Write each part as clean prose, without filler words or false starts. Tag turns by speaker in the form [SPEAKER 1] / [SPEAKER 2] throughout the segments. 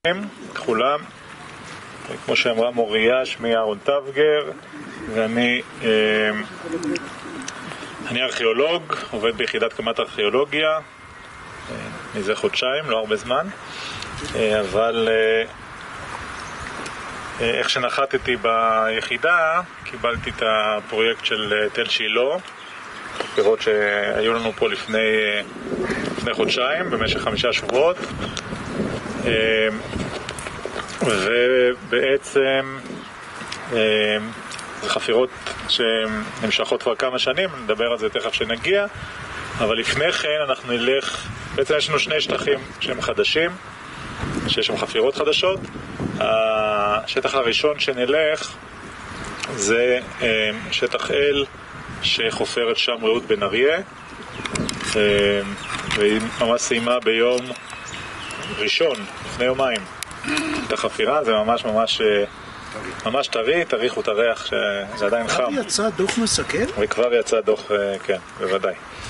[SPEAKER 1] כולם, כמו שאמרה מוריה, שמי אהרון טבגר, ואני ארכיאולוג, עובד ביחידת קמ"ט ארכיאולוגיה מזה חודשיים, לא הרבה זמן, אבל איך שנחתתי ביחידה קיבלתי את הפרויקט של תל שילה, חפירות שהיו לנו פה לפני חודשיים במשך 5 שבועות, ובעצם זה חפירות שנמשכות כבר כמה שנים, נדבר על זה תכף שנגיע, אבל לפני כן אנחנו נלך, בעצם יש לנו 2 שטחים שהם חדשים, שיש שם חפירות חדשות. השטח הראשון שנלך זה שטח אל שחופרת שם רעות בן אריה, והיא ממש סיימה ביום ראשון, לפני יומיים, את החפירה. זה ממש טרי, תריחו את הריח שזה עדיין חם.
[SPEAKER 2] כבר יצא דוח מסכם?
[SPEAKER 1] וכבר יצא דוח, כן, בוודאי.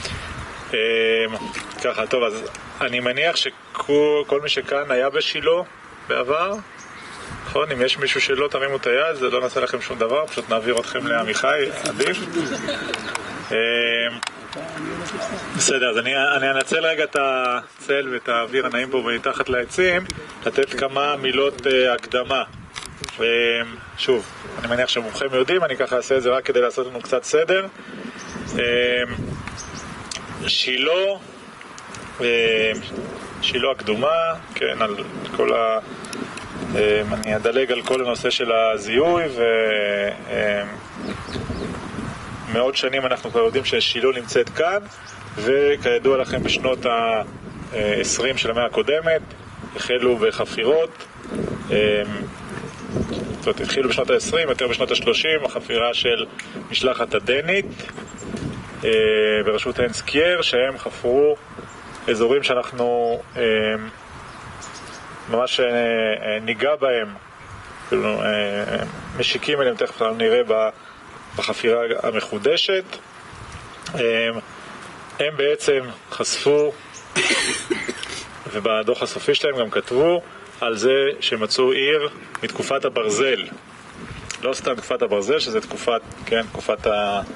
[SPEAKER 1] ככה, טוב, אז אני מניח שכל מי שכאן היה בשילה בעבר, נכון? אם יש מישהו שלא, תרימו את היד, זה לא נעשה לכם שום דבר, פשוט נעביר אתכם לעמיחי, עדיף. בסדר, אז אני אנצל רגע את הצל ואת האוויר הנעים פה מתחת לעצים, לתת כמה מילות הקדמה. שוב, אני מניח שמומחים יודעים, אני ככה אעשה את זה רק כדי לעשות לנו קצת סדר. שילה הקדומה, כן, על כל אני אדלג על כל הנושא של הזיהוי, ומאות שנים אנחנו כבר יודעים ששילה נמצאת כאן, וכידוע לכם בשנות ה-20 של המאה הקודמת החלו בחפירות, זאת התחילו בשנות ה-20, יותר בשנות ה-30, החפירה של משלחת הדנית בראשות הנס קייר, שהם חפרו אזורים שאנחנו ממש ניגע בהם, משיקים אליהם, תכף נראה בחפירה המחודשת. הם בעצם חשפו, ובדוח הסופי שלהם גם כתבו על זה שמצאו עיר מתקופת הברזל, לא סתם תקופת הברזל, שזה תקופת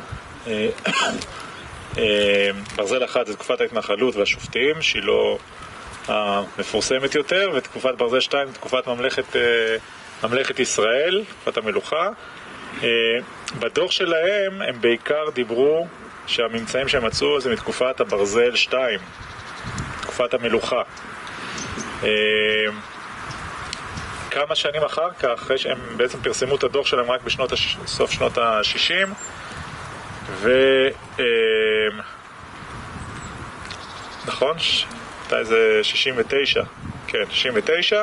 [SPEAKER 1] ברזל אחת זה תקופת ההתנחלות והשופטים, שילה המפורסמת יותר, ותקופת ברזל 2 תקופת ממלכת ישראל, תקופת המלוכה. בדוח שלהם הם בעיקר דיברו שהממצאים שהם מצאו זה מתקופת הברזל 2, תקופת המלוכה. כמה שנים אחר כך, אחרי שהם בעצם פרסמו את הדוח שלהם רק בסוף שנות ה-60, נכון? מתי זה 69? כן, 69.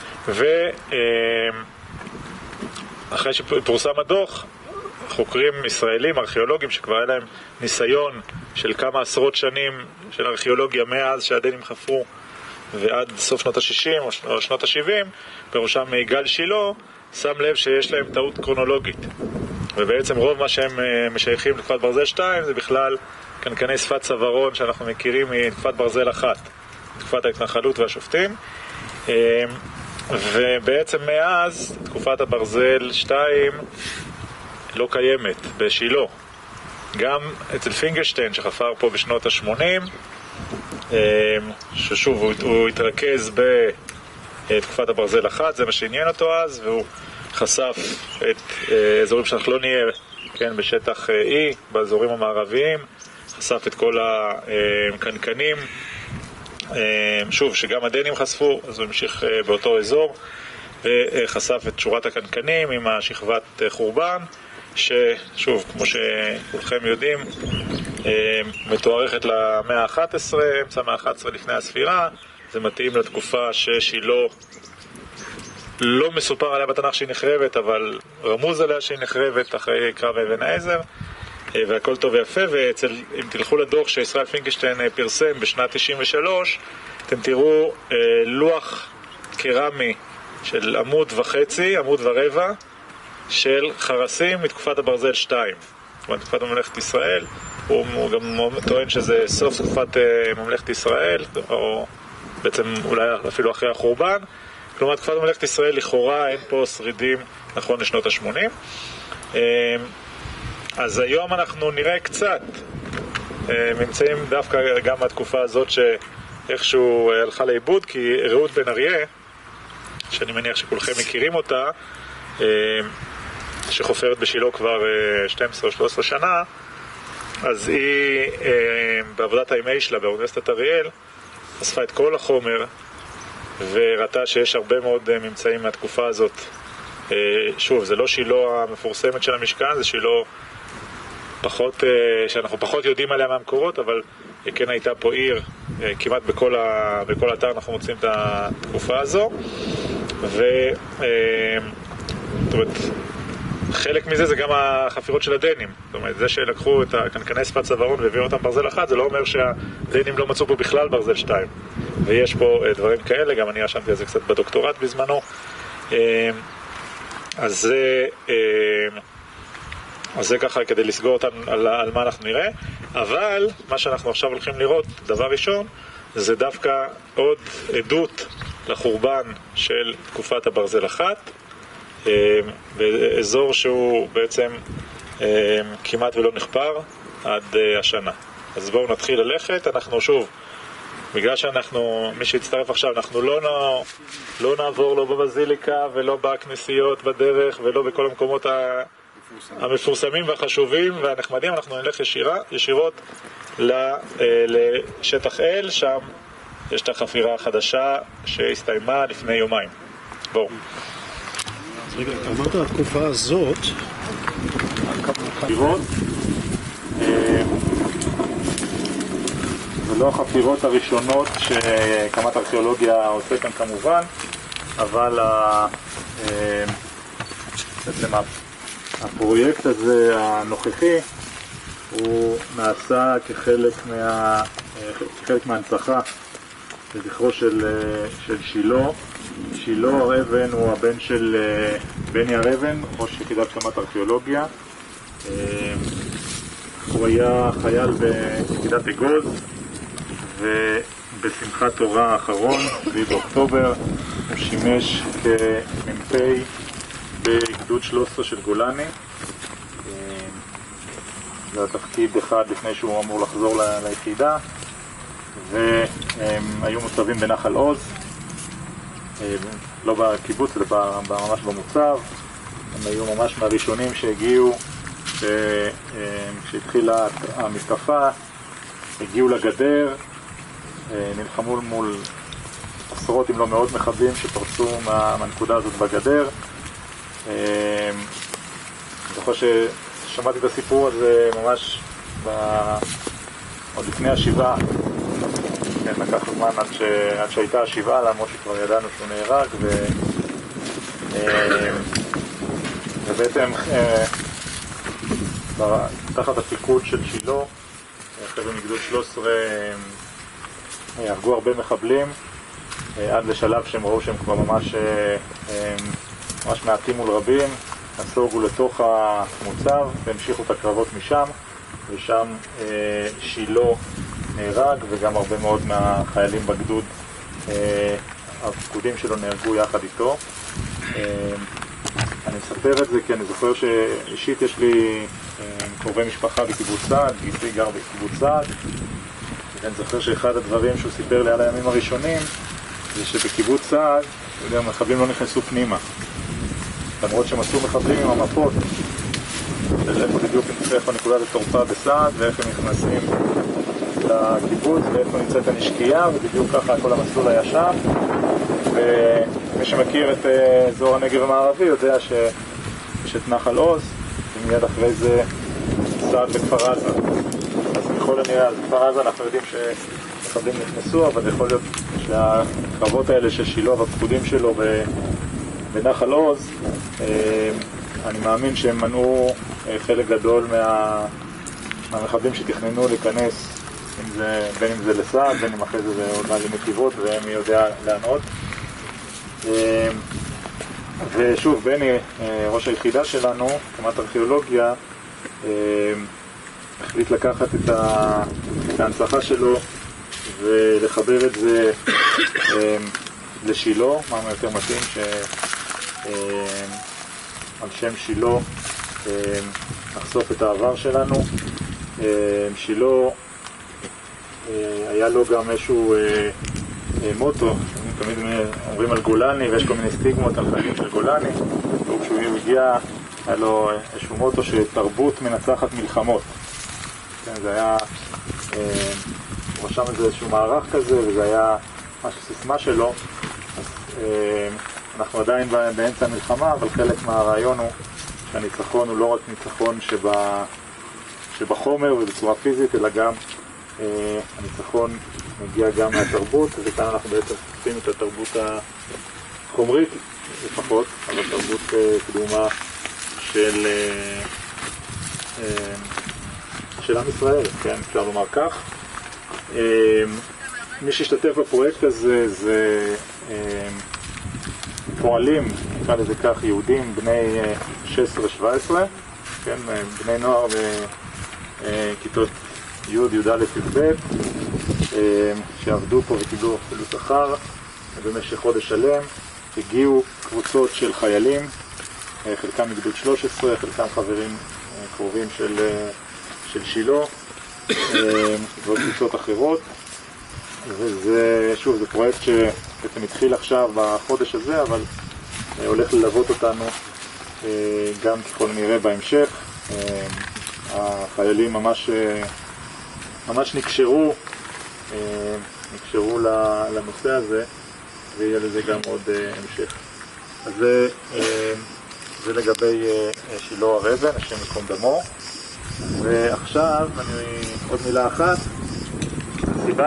[SPEAKER 1] ואחרי שפורסם הדוח, חוקרים ישראלים, ארכיאולוגים שכבר היה להם ניסיון של כמה עשרות שנים של ארכיאולוגיה מאז שהדנים חפרו ועד סוף שנות ה-60 או שנות ה-70, בראשם יגאל שילה, שם לב שיש להם טעות קרונולוגית, ובעצם רוב מה שהם משייכים לתקופת ברזל 2 זה בכלל קנקני שפת צווארון שאנחנו מכירים מתקופת ברזל 1, תקופת ההתנחלות והשופטים. ובעצם מאז תקופת הברזל 2 לא קיימת בשילה. גם אצל פינגלשטיין שחפר פה בשנות ה-80, ששוב הוא התרכז בתקופת הברזל 1, זה מה שעניין אותו אז, והוא חשף את אזורים שאנחנו לא נהיה, כן, בשטח E, באזורים המערביים, חשף את כל הקנקנים, שוב, שגם הדנים חשפו, אז הוא המשיך באותו אזור, וחשף את שורת הקנקנים עם השכבת חורבן, ששוב, כמו שכולכם יודעים, מתוארכת למאה ה-11, אמצע המאה ה-11 לפני הספירה. זה מתאים לתקופה ששילה לא מסופר עליה בתנ"ך שהיא נחרבת, אבל רמוז עליה שהיא נחרבת אחרי קרב אבן העזר, והכל טוב ויפה. אם תלכו לדוח שישראל פינקלשטיין פרסם בשנת 93, אתם תראו לוח קרמי של עמוד ורבע של חרסים מתקופת הברזל 2, זאת אומרת תקופת ממלכת ישראל. הוא גם טוען שזה סוף תקופת ממלכת ישראל, או בעצם אולי אפילו אחרי החורבן, כלומר, תקופת ממלכת ישראל לכאורה אין פה שרידים נכון לשנות ה-80. אז היום אנחנו נראה קצת ממצאים דווקא גם מהתקופה הזאת שאיכשהו הלכה לאיבוד, כי רעות בן אריה, שאני מניח שכולכם מכירים אותה, שחופרת בשילה כבר 12 או 13 שנה, אז היא בעבודת הימי שלה באוניברסיטת אריאל אספה את כל החומר וראתה שיש הרבה מאוד ממצאים מהתקופה הזאת. שוב, זה לא שילה המפורסמת של המשכן, זה שילה שאנחנו פחות יודעים עליה מהמקורות, אבל כן הייתה פה עיר, כמעט בכל אתר אנחנו מוצאים את התקופה הזו. זאת אומרת, חלק מזה זה גם החפירות של הדנים. זאת אומרת, זה שלקחו את הקנקני שפת צווארון והביאו אותם ברזל אחד, זה לא אומר שהדנים לא מצאו פה בכלל ברזל 2. ויש פה דברים כאלה, גם אני רשמתי על זה קצת בדוקטורט בזמנו. אז זה ככה כדי לסגור אותנו על מה אנחנו נראה. אבל מה שאנחנו עכשיו הולכים לראות, דבר ראשון, זה דווקא עוד עדות לחורבן של תקופת הברזל אחת, באזור שהוא בעצם כמעט ולא נחפר עד השנה. אז בואו נתחיל ללכת. אנחנו שוב, בגלל שאנחנו, מי שהצטרף עכשיו, אנחנו לא נעבור לא בבזיליקה ולא בכנסיות בדרך ולא בכל המקומות המפורסמים והחשובים והנחמדים. אנחנו נלך ישירות לשטח אל, שם יש את החפירה החדשה שהסתיימה לפני יומיים. בואו.
[SPEAKER 2] רגע, אמרת התקופה הזאת
[SPEAKER 1] חפירות ולא החפירות הראשונות שקמ"ט ארכיאולוגיה עושה כאן כמובן, אבל בעצם הפרויקט הזה הנוכחי הוא נעשה כחלק מההנצחה לזכרו של שילה. שילה הר אבן הוא הבן של בני הר אבן, ראש יחידת קמ"ט ארכיאולוגיה. הוא היה חייל ביחידת אגוז, ובשמחת תורה האחרון, 7 באוקטובר, הוא שימש כמ"פ בגדוד 13 של גולני. זה התפקיד אחד לפני שהוא אמור לחזור ליחידה, והם היו מוצבים בנחל עוז, לא בקיבוץ, אלא ממש במוצב. הם היו ממש מהראשונים שהגיעו, כשהתחילה המתקפה, הגיעו לגדר, נלחמו מול עשרות אם לא מאות מחבלים שפרצו מהנקודה הזאת בגדר. אני חושב ששמעתי את הסיפור הזה ממש עוד לפני השבעה. כן, לקח זמן עד שהייתה השבעה, למרות שכבר ידענו שהוא נהרג, ובעצם תחת הפיקוד של שילה, חבר'ה מגדוד 13, הרגו הרבה מחבלים, עד לשלב שהם ראו שהם כבר ממש מעטים מול רבים, נסוגו לתוך המוצב והמשיכו את הקרבות משם, ושם שילה נהרג, וגם הרבה מאוד מהחיילים בגדוד, הפקודים שלו נהרגו יחד איתו. אני מספר את זה כי אני זוכר שאישית יש לי קרובי משפחה בקיבוץ סעד, גיסי גר בקיבוץ סעד, ואני זוכר שאחד הדברים שהוא סיפר לי על הימים הראשונים זה שבקיבוץ סעד, מחבלים לא נכנסו פנימה, למרות שמצאו מחבלים עם המפות של איפה בדיוק איפה נקודת התורפה בסעד ואיפה הם נכנסים לקיבוץ ואיפה נמצאת הנשקייה, ובדיוק ככה כל המסלול היה שם. ומי שמכיר את אזור הנגב המערבי יודע שיש את נחל עוז, ומיד אחרי זה סעד בכפר עזה. אז בכל הנראה על כפר עזה אנחנו יודעים שמחבלים נכנסו, אבל יכול להיות שהקרבות האלה של שילה והפקודים שלו בנחל עוז, אני מאמין שהם מנעו חלק גדול מהמחבלים שתכננו להיכנס, בין אם זה לסעד, בין אם אחרי זה עוד לנתיבות, ומי יודע לענות. ושוב, בני, ראש היחידה שלנו, קמ"ט ארכיאולוגיה, החליט לקחת את ההנצחה שלו ולחבר את זה לשילה, מה יותר מתאים על שם שילה נחשוף את העבר שלנו. שילה היה לו גם איזשהו מוטו, תמיד אומרים על גולני ויש כל מיני סטיגמות על חיים של גולני, וכשהוא הגיע היה לו איזשהו מוטו שתרבות מנצחת מלחמות. כן, זה היה, הוא רשם את זה איזשהו מערך כזה וזה היה משהו סיסמה שלו. אז אנחנו עדיין באמצע המלחמה, אבל חלק מהרעיון הוא שהניצחון הוא לא רק ניצחון שבחומר ובצורה פיזית, אלא גם הניצחון מגיע גם מהתרבות, וכאן אנחנו בעצם חושפים את התרבות החומרית לפחות, אבל תרבות קדומה של עם ישראל, כן, אפשר לומר כך. מי שהשתתף בפרויקט הזה זה פועלים, נקרא לזה כך, יהודים בני 16-17, כן, בני נוער בכיתות י', י"א, י"ב, שעבדו פה וקיבלו אפילו שכר במשך חודש שלם. הגיעו קבוצות של חיילים, חלקם מגדוד 13, חלקם חברים קרובים של שילה, ועוד קבוצות אחרות. וזה, שוב, זה פרויקט שבעצם התחיל עכשיו בחודש הזה, אבל הולך ללוות אותנו גם ככל נראה בהמשך. החיילים ממש נקשרו לנושא הזה, ויהיה לזה גם עוד המשך. אז זה לגבי שילה הר אבן, השם ייקום דמו. ועכשיו, עוד מילה אחת, הסיבה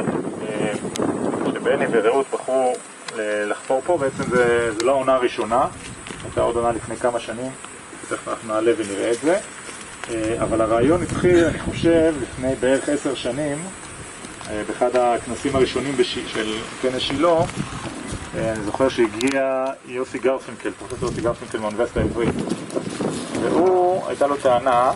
[SPEAKER 1] שבני ורעות בחרו לחפור פה, בעצם זה לא העונה הראשונה, הייתה עוד עונה לפני כמה שנים, תכף אנחנו נעלה ונראה את זה. אבל הרעיון התחיל, אני חושב, לפני בערך 10 שנים, באחד הכנסים הראשונים של כנס שילה. אני זוכר שהגיע יוסי גרפינקל, פרופסור יוסי גרפינקל מהאוניברסיטה העברית, והוא, הייתה לו טענה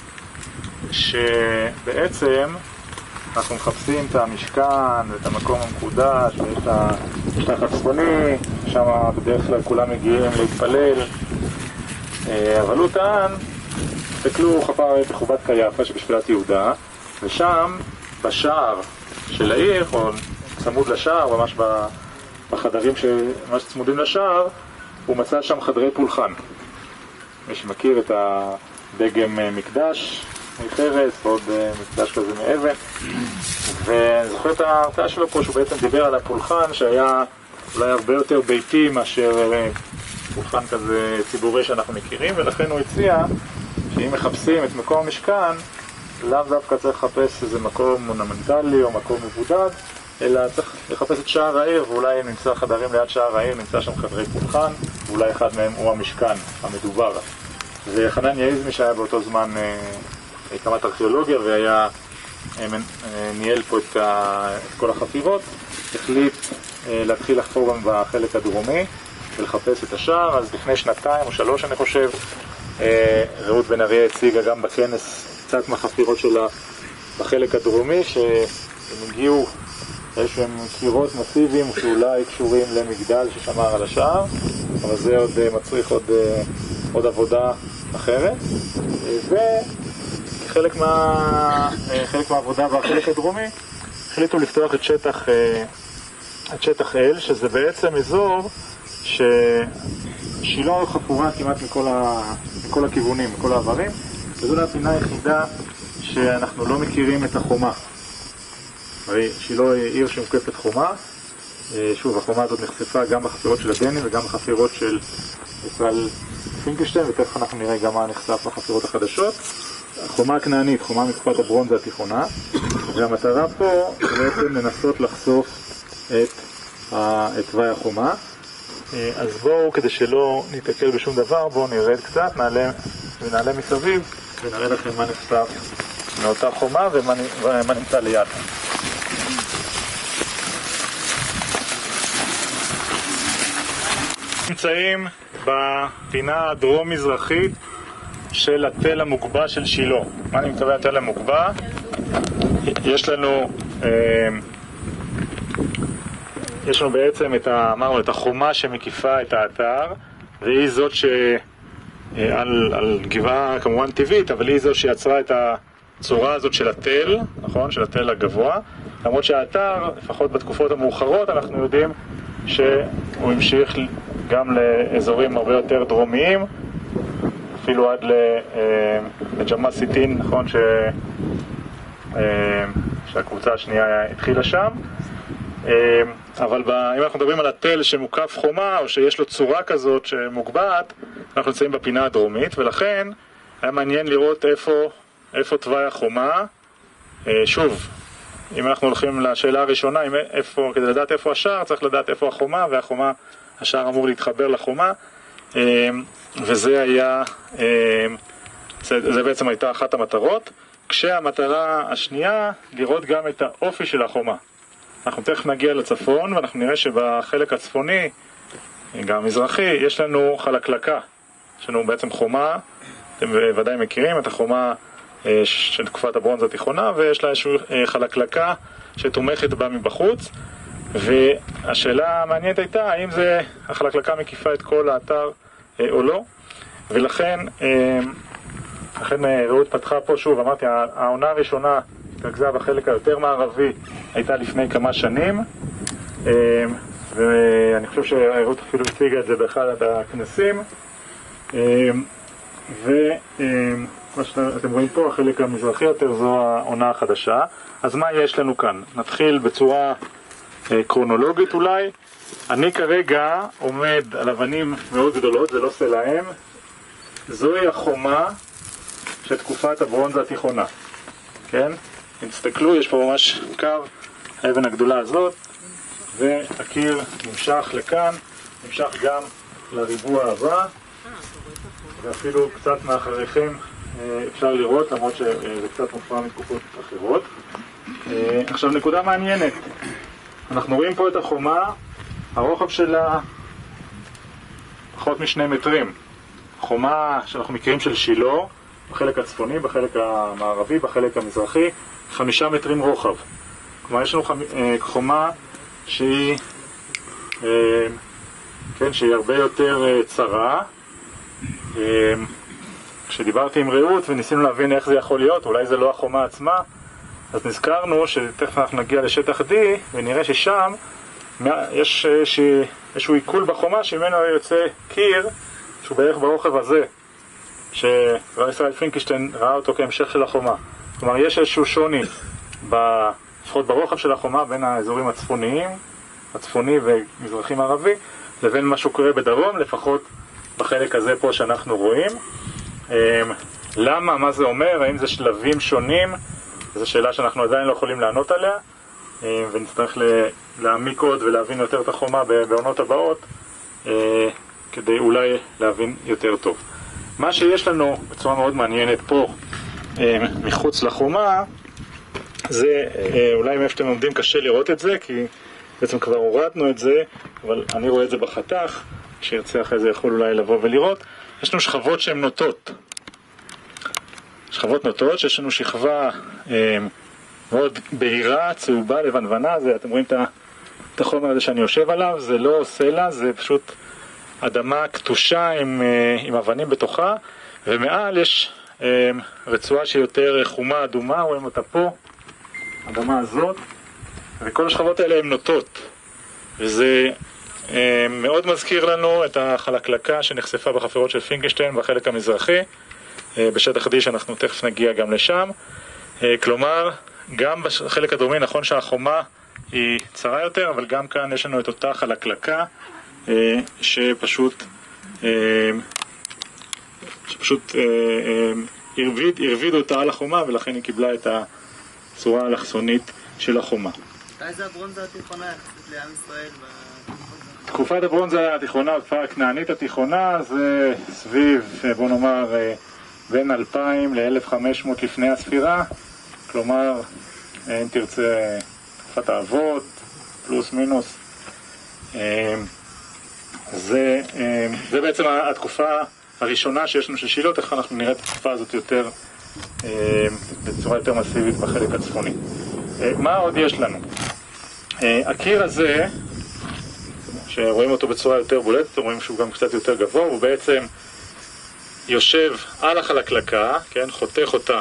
[SPEAKER 1] שבעצם אנחנו מחפשים את המשכן ואת המקום המקודש ואת השטח הצפוני, שם בדרך כלל כולם מגיעים להתפלל, אבל הוא טען, תסתכלו, חפר בחובת קייפה שבשפלת יהודה, ושם בשער של העיר, או צמוד לשער, ממש בחדרים שממש צמודים לשער, הוא מצא שם חדרי פולחן. מי שמכיר את הדגם מקדש מחרס, ועוד מקדש כזה מאבן. ואני זוכר את ההרצאה שלו פה, שהוא בעצם דיבר על הפולחן שהיה אולי הרבה יותר ביתי מאשר פולחן כזה ציבורי שאנחנו מכירים, ולכן הוא הציע שאם מחפשים את מקום המשכן, לאו דווקא צריך לחפש איזה מקום מונומנטלי או מקום מבודד, אלא צריך לחפש את שער העיר, ואולי אם נמצא חדרים ליד שער העיר, נמצא שם חדרי פולחן, ואולי אחד מהם הוא המשכן המדובר. וחנן יעזמי שהיה באותו זמן קמ"ט ארכיאולוגיה והיה ניהל פה את כל החפירות, החליט להתחיל לחפור גם בחלק הדרומי ולחפש את השער. אז לפני 2 או 3 אני חושב, רעות בן אריה הציגה גם בכנס קצת מהחפירות שלה בחלק הדרומי, שהם הגיעו איזשהם קירות מסיביים שאולי קשורים למגדל ששמר על השער, אבל זה עוד מצריך עוד עבודה אחרת. וכחלק מהעבודה בחלק הדרומי החליטו לפתוח את שטח אל, שזה בעצם אזור ששילה חפורה כמעט מכל הכיוונים, מכל העברים, וזו הפינה היחידה שאנחנו לא מכירים את החומה. הרי שילה היא עיר שמוקפת חומה. שוב, החומה הזאת נחשפה גם בחפירות של הדני וגם בחפירות של ישראל פינקלשטיין, ותכף אנחנו נראה גם מה נחשף בחפירות החדשות. החומה הכנענית, חומה מתקופת הברונזה התיכונה, והמטרה פה היא בעצם לנסות לחשוף את תוואי החומה. אז בואו, כדי שלא נתעכב בשום דבר, בואו נרד קצת, נעלה מסביב ונראה לכם מה נחשף מאותה חומה ומה נמצא ליד. נמצאים בפינה הדרום-מזרחית של התל המוגבה של שילה. מה אני מתכוון התל המוגבה? יש לנו יש לנו בעצם אמרנו, את החומה שמקיפה את האתר, והיא זאת על גבעה כמובן טבעית, אבל היא זאת שיצרה את הצורה הזאת של התל, נכון? של התל הגבוה. למרות שהאתר, לפחות בתקופות המאוחרות, אנחנו יודעים שהוא המשיך גם לאזורים הרבה יותר דרומיים, אפילו עד לג'מאס סיטין, נכון? שהקבוצה השנייה התחילה שם. אבל אם אנחנו מדברים על התל שמוקף חומה, או שיש לו צורה כזאת שמוגבעת, אנחנו נמצאים בפינה הדרומית, ולכן היה מעניין לראות איפה תוואי החומה. שוב, אם אנחנו הולכים לשאלה הראשונה, כדי לדעת איפה השער, צריך לדעת איפה החומה, והחומה, השער אמור להתחבר לחומה, וזה היה, זה בעצם הייתה אחת המטרות, כשהמטרה השנייה, לראות גם את האופי של החומה. אנחנו תכף נגיע לצפון, ואנחנו נראה שבחלק הצפוני, גם מזרחי, יש לנו חלקלקה. יש לנו בעצם חומה, אתם ודאי מכירים את החומה של תקופת הברונזה התיכונה, ויש לה איזושהי חלקלקה שתומכת בה מבחוץ. והשאלה המעניינת הייתה, האם החלקלקה מקיפה את כל האתר או לא. ולכן, רעות פתחה פה שוב, אמרתי, העונה הראשונה התרכזה בחלק היותר מערבי, הייתה לפני כמה שנים, ואני חושב שרעות אפילו הציגה את זה באחד הכנסים, ומה שאתם רואים פה, החלק המזרחי יותר, זו העונה החדשה. אז מה יש לנו כאן? נתחיל בצורה קרונולוגית אולי. אני כרגע עומד על אבנים מאוד גדולות, זה לא סלעים, זוהי החומה של תקופת הברונזה התיכונה, כן? אם תסתכלו, יש פה ממש קו, האבן הגדולה הזאת, והקיר נמשך לכאן, נמשך גם לריבוע הבא, ואפילו קצת מאחריכם אפשר לראות, למרות שזה קצת מופרע מתקופות אחרות. עכשיו נקודה מעניינת, אנחנו רואים פה את החומה, הרוחב שלה פחות מ2 מטרים. חומה שאנחנו מכירים של שילה, בחלק הצפוני, בחלק המערבי, בחלק המזרחי, 5 מטרים רוחב. כלומר, יש לנו חומה שהיא הרבה יותר צרה. כשדיברתי עם רעות וניסינו להבין איך זה יכול להיות, אולי זה לא החומה עצמה, אז נזכרנו שתכף אנחנו נגיע לשטח D ונראה ששם יש איזשהו עיכול בחומה שממנו יוצא קיר שהוא בערך ברוחב הזה, שרב ישראל פינקלשטיין ראה אותו כהמשך של החומה. כלומר, יש איזשהו שוני לפחות ברוחב של החומה בין האזורים הצפוניים, הצפוני ומזרחי מערבי, לבין מה שקורה בדרום, לפחות בחלק הזה פה שאנחנו רואים. למה? מה זה אומר? האם זה שלבים שונים? זו שאלה שאנחנו עדיין לא יכולים לענות עליה, ונצטרך להעמיק עוד ולהבין יותר את החומה בעונות הבאות, כדי אולי להבין יותר טוב. מה שיש לנו בצורה מאוד מעניינת פה, מחוץ לחומה, זה, אולי מאיפה שאתם עומדים קשה לראות את זה, כי בעצם כבר הורדנו את זה, אבל אני רואה את זה בחתך, כשירצה אחרי זה יכול אולי לבוא ולראות. יש לנו שכבות שהן נוטות. שכבות נוטות, שיש לנו שכבה מאוד בהירה, צהובה, לבנוונה, זה, אתם רואים את החומר הזה שאני יושב עליו, זה לא סלע, זה פשוט אדמה קטושה עם אבנים בתוכה, ומעל יש רצועה שהיא יותר חומה אדומה, רואים אותה פה, האדמה הזאת, וכל השכבות האלה הן נוטות, וזה מאוד מזכיר לנו את החלקלקה שנחשפה בחפירות של פינקלשטיין בחלק המזרחי, בשטח D שאנחנו תכף נגיע גם לשם. כלומר, גם בחלק הדרומי נכון שהחומה היא צרה יותר, אבל גם כאן יש לנו את אותה חלקלקה שפשוט הרביד אותה על החומה, ולכן היא קיבלה את הצורה האלכסונית של החומה.
[SPEAKER 3] מתי זה הברונזה התיכונה יחסית לעם ישראל?
[SPEAKER 1] תקופת הברונזה התיכונה, התקופה הכנענית התיכונה, זה סביב, בוא נאמר, בין 2000 ל-1500 לפני הספירה, כלומר, אם תרצה, תקופת האבות, פלוס מינוס. זה בעצם התקופה הראשונה שיש לנו של שילה, איך אנחנו נראה את התקופה הזאת יותר, בצורה יותר מסיבית בחלק הצפוני. מה עוד יש לנו? הקיר הזה, שרואים אותו בצורה יותר בולטת, רואים שהוא גם קצת יותר גבוה, הוא בעצם יושב על החלקלקה, כן, חותך אותה,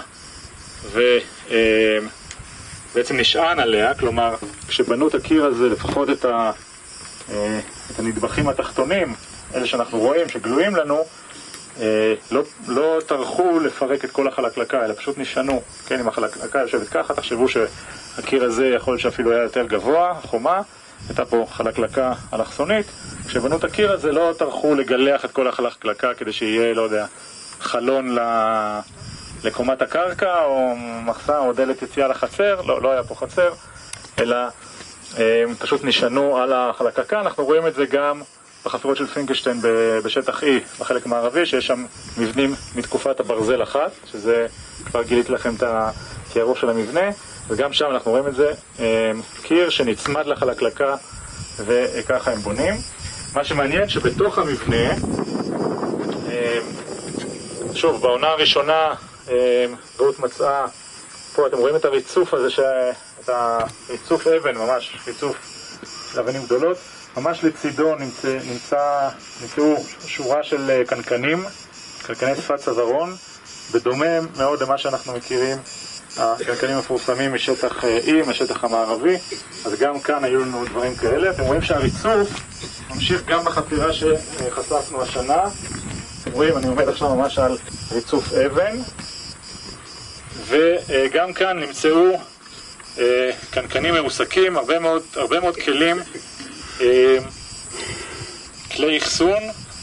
[SPEAKER 1] ובעצם נשען עליה, כלומר, כשבנו את הקיר הזה, לפחות את הנדבכים התחתונים, אלה שאנחנו רואים, שגלויים לנו, לא טרחו לפרק את כל החלקלקה, אלא פשוט נשענו, כן, אם החלקלקה יושבת ככה, תחשבו שהקיר הזה יכול להיות שאפילו היה יותר גבוה, חומה, הייתה פה חלקלקה אלכסונית, כשבנו את הקיר הזה לא טרחו לגלח את כל החלקלקה כדי שיהיה, לא יודע, חלון לקומת הקרקע, או מחסן, או דלת יציאה לחצר, לא היה פה חצר, אלא פשוט נשענו על החלקלקה. אנחנו רואים את זה גם בחפירות של פינקלשטיין בשטח E, בחלק מערבי, שיש שם מבנים מתקופת הברזל אחת, שזה כבר גיליתי לכם את התיארוך של המבנה, וגם שם אנחנו רואים את זה, קיר שנצמד לחלקלקה, וככה הם בונים. מה שמעניין שבתוך המבנה, שוב, בעונה הראשונה, רעות מצאה, פה אתם רואים את הריצוף הזה, את הריצוף אבן, ממש ריצוף אבנים גדולות, ממש לצידו נמצאו שורה של קנקנים, קנקני שפת צווארון, בדומה מאוד למה שאנחנו מכירים, הקנקנים המפורסמים משטח E, משטח המערבי, אז גם כאן היו לנו דברים כאלה. אתם רואים שהריצוף ממשיך גם בחפירה שחשפנו השנה, אתם רואים, אני עומד עכשיו ממש על ריצוף אבן, וגם כאן נמצאו קנקנים מרוסקים, הרבה מאוד כלים, כלי אחסון,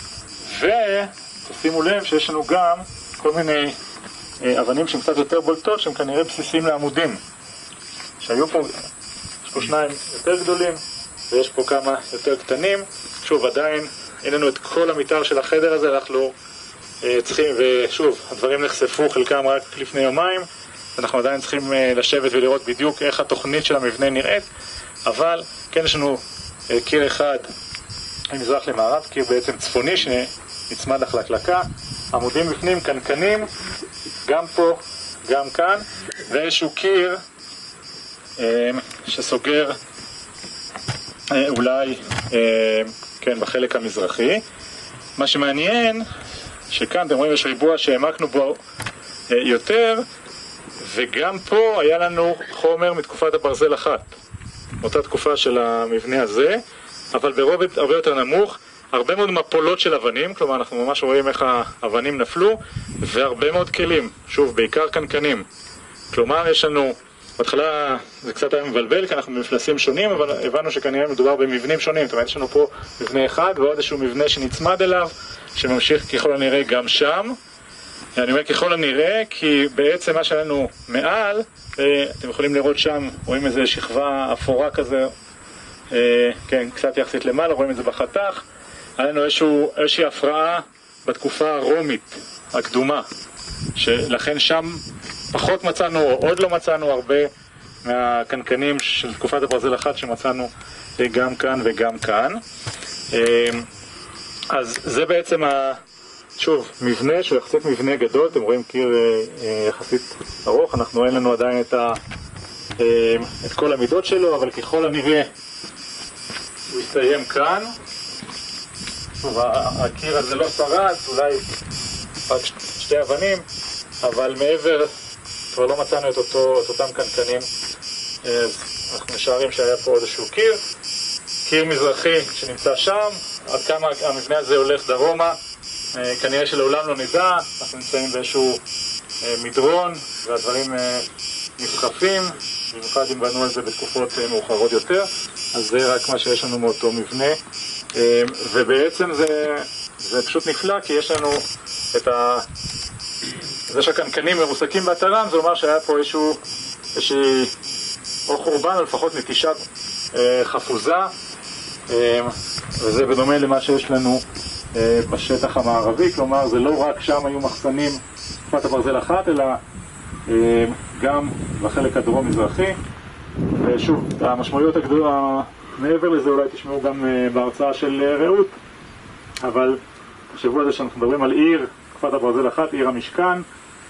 [SPEAKER 1] ותשימו לב שיש לנו גם כל מיני אבנים שהן קצת יותר בולטות, שהן כנראה בסיסים לעמודים, שהיו פה, יש פה שניים יותר גדולים ויש פה כמה יותר קטנים. שוב, עדיין אין לנו את כל המתאר של החדר הזה, אנחנו צריכים, ושוב, הדברים נחשפו חלקם רק לפני יומיים, אנחנו עדיין צריכים לשבת ולראות בדיוק איך התוכנית של המבנה נראית, אבל כן יש לנו קיר אחד ממזרח למערב, קיר בעצם צפוני שנצמד לחלקלקה, עמודים בפנים, קנקנים, גם פה, גם כאן, ואיזשהו קיר שסוגר אולי כן, בחלק המזרחי. מה שמעניין שכאן אתם רואים יש ריבוע שהעמקנו בו יותר, וגם פה היה לנו חומר מתקופת הברזל אחת, אותה תקופה של המבנה הזה, אבל ברובד הרבה יותר נמוך, הרבה מאוד מפולות של אבנים, כלומר אנחנו ממש רואים איך האבנים נפלו, והרבה מאוד כלים, שוב בעיקר קנקנים, כלומר יש לנו, בהתחלה זה קצת היה מבלבל כי אנחנו במפלסים שונים, אבל הבנו שכנראה מדובר במבנים שונים, זאת אומרת יש לנו פה מבנה אחד ועוד איזשהו מבנה שנצמד אליו, שממשיך ככל הנראה גם שם. אני אומר ככל הנראה כי בעצם מה שלנו מעל, אתם יכולים לראות שם, רואים איזה שכבה אפורה כזה, כן, קצת יחסית למעלה, רואים את זה בחתך, היה לנו איזושהי הפרעה בתקופה הרומית הקדומה, שלכן שם פחות מצאנו, או עוד לא מצאנו הרבה מהקנקנים של תקופת הברזל אחת שמצאנו גם כאן וגם כאן. אז זה בעצם שוב, מבנה שהוא יחסית מבנה גדול, אתם רואים קיר יחסית ארוך, אנחנו אין לנו עדיין את כל המידות שלו, אבל ככל הנראה הוא יסתיים כאן. שוב, הקיר הזה לא שרד, אולי רק שתי אבנים, אבל מעבר כבר לא מצאנו את אותם קנקנים, אנחנו משערים שהיה פה איזשהו קיר מזרחי שנמצא שם. עד כמה המבנה הזה הולך דרומה, כנראה שלעולם לא נדע, אנחנו נמצאים באיזשהו מדרון והדברים נפחפים, במיוחד אם בנו על זה בתקופות מאוחרות יותר, אז זה רק מה שיש לנו מאותו מבנה, ובעצם זה פשוט נפלא כי יש לנו את זה שהקנקנים מרוסקים באתרם, זה אומר שהיה פה איזושהי או חורבן או לפחות נטישה חפוזה, וזה בדומה למה שיש לנו בשטח המערבי, כלומר זה לא רק שם היו מחסנים תקופת הברזל אחת, אלא גם בחלק הדרום-מזרחי. ושוב, המשמעויות הגדולות מעבר לזה אולי תשמעו גם בהרצאה של רעות, אבל תחשבו על זה שאנחנו מדברים על עיר, תקופת הברזל אחת, עיר המשכן,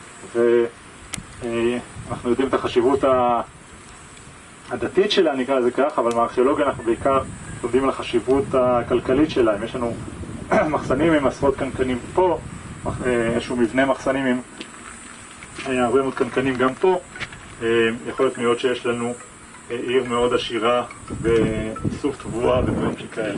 [SPEAKER 1] ואנחנו יודעים את החשיבות הדתית שלה, נקרא לזה כך, אבל מהארכיאולוגיה אנחנו בעיקר אנחנו יודעים על החשיבות הכלכלית שלהם. יש לנו מחסנים עם עשרות קנקנים פה, איזשהו מבנה מחסנים עם הרבה מאוד קנקנים גם פה. יכול להיות מאוד שיש לנו עיר מאוד עשירה באיסוף תבואה ודברים שכאלה.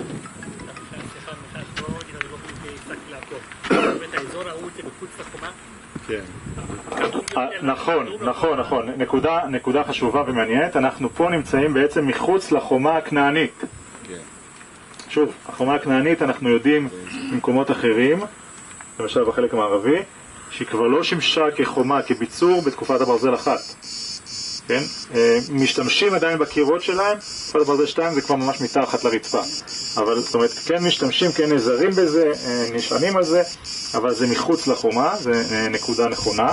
[SPEAKER 1] נכון, נקודה חשובה ומעניינת. אנחנו פה נמצאים בעצם מחוץ לחומה הכנענית. שוב, החומה הכנענית אנחנו יודעים במקומות אחרים, למשל בחלק המערבי, שהיא כבר לא שימשה כחומה, כביצור בתקופת הברזל אחת. כן? משתמשים עדיין בקירות שלהם, תקופת הברזל 2 זה כבר ממש מתחת לרצפה. אבל זאת אומרת, כן משתמשים, כן נזרים בזה, נשענים על זה, אבל זה מחוץ לחומה, זה נקודה נכונה.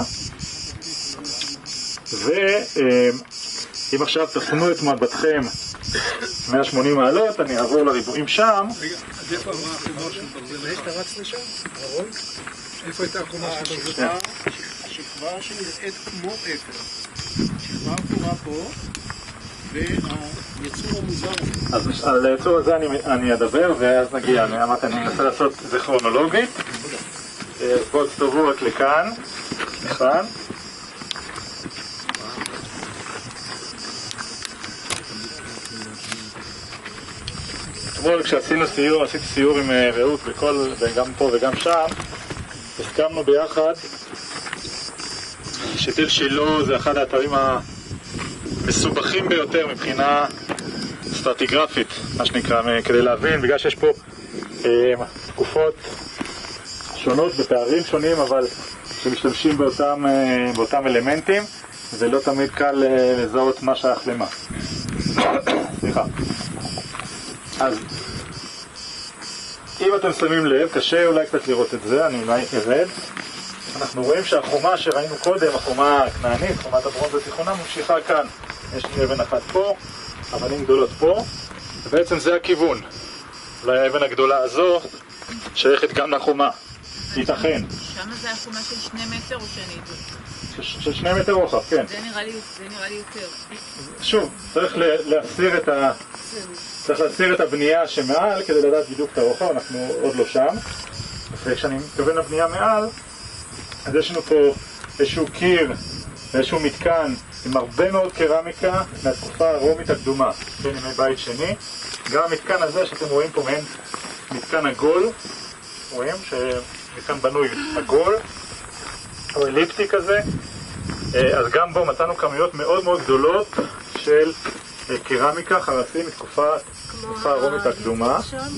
[SPEAKER 1] ואם עכשיו תפנו את מבטכם 180 מעלות, אני אעבור לריבועים שם.
[SPEAKER 2] רגע, אז איפה עברה החומה של ברזל? איך אתה רץ לשם? אהרון? איפה הייתה החומה של ברזל? השכבה שנראית כמו אפר. שכבה אפורה פה, והיצור המוזר הזה.
[SPEAKER 1] אז על היצור הזה אני אדבר, ואז נגיע. אני מנסה לעשות זה כרונולוגית. בואו תסתובבו רק לכאן. לכאן. אתמול כשעשינו סיור, עשיתי סיור עם רעות וגם פה וגם שם, הסכמנו ביחד שתל שילה זה אחד האתרים המסובכים ביותר מבחינה סטרטיגרפית, מה שנקרא, כדי להבין, בגלל שיש פה תקופות שונות ופערים שונים, אבל שמשתמשים באותם אלמנטים, זה לא תמיד קל לזהות מה שייך למה. סליחה. אז אם אתם שמים לב, קשה אולי קצת לראות את זה, אני אולי ארד. אנחנו רואים שהחומה שראינו קודם, החומה הכנענית, חומת הברונזה התיכונה, ממשיכה כאן. יש לי אבן אחת פה, אבנים גדולות פה, ובעצם זה הכיוון. אולי האבן הגדולה הזו שייכת גם לחומה, ייתכן.
[SPEAKER 4] שם זה החומה של 2 מטר או שאני איתו?
[SPEAKER 1] של 2 מטר רוחב, כן.
[SPEAKER 4] זה נראה לי יותר.
[SPEAKER 1] שוב, צריך להסיר את הבנייה שמעל כדי לדעת בדיוק את הרוחב, אנחנו עוד לא שם. וכשאני מתכוון לבנייה מעל, אז יש לנו פה איזשהו קיר, איזשהו מתקן עם הרבה מאוד קרמיקה מהתקופה הרומית הקדומה, כן, ימי בית שני. גם המתקן הזה שאתם רואים פה מעין מתקן עגול, רואים שמתקן בנוי עגול או אליפטי כזה, אז גם בו מצאנו כמויות מאוד מאוד גדולות של קרמיקה, חרסים מתקופה הרומית הקדומה.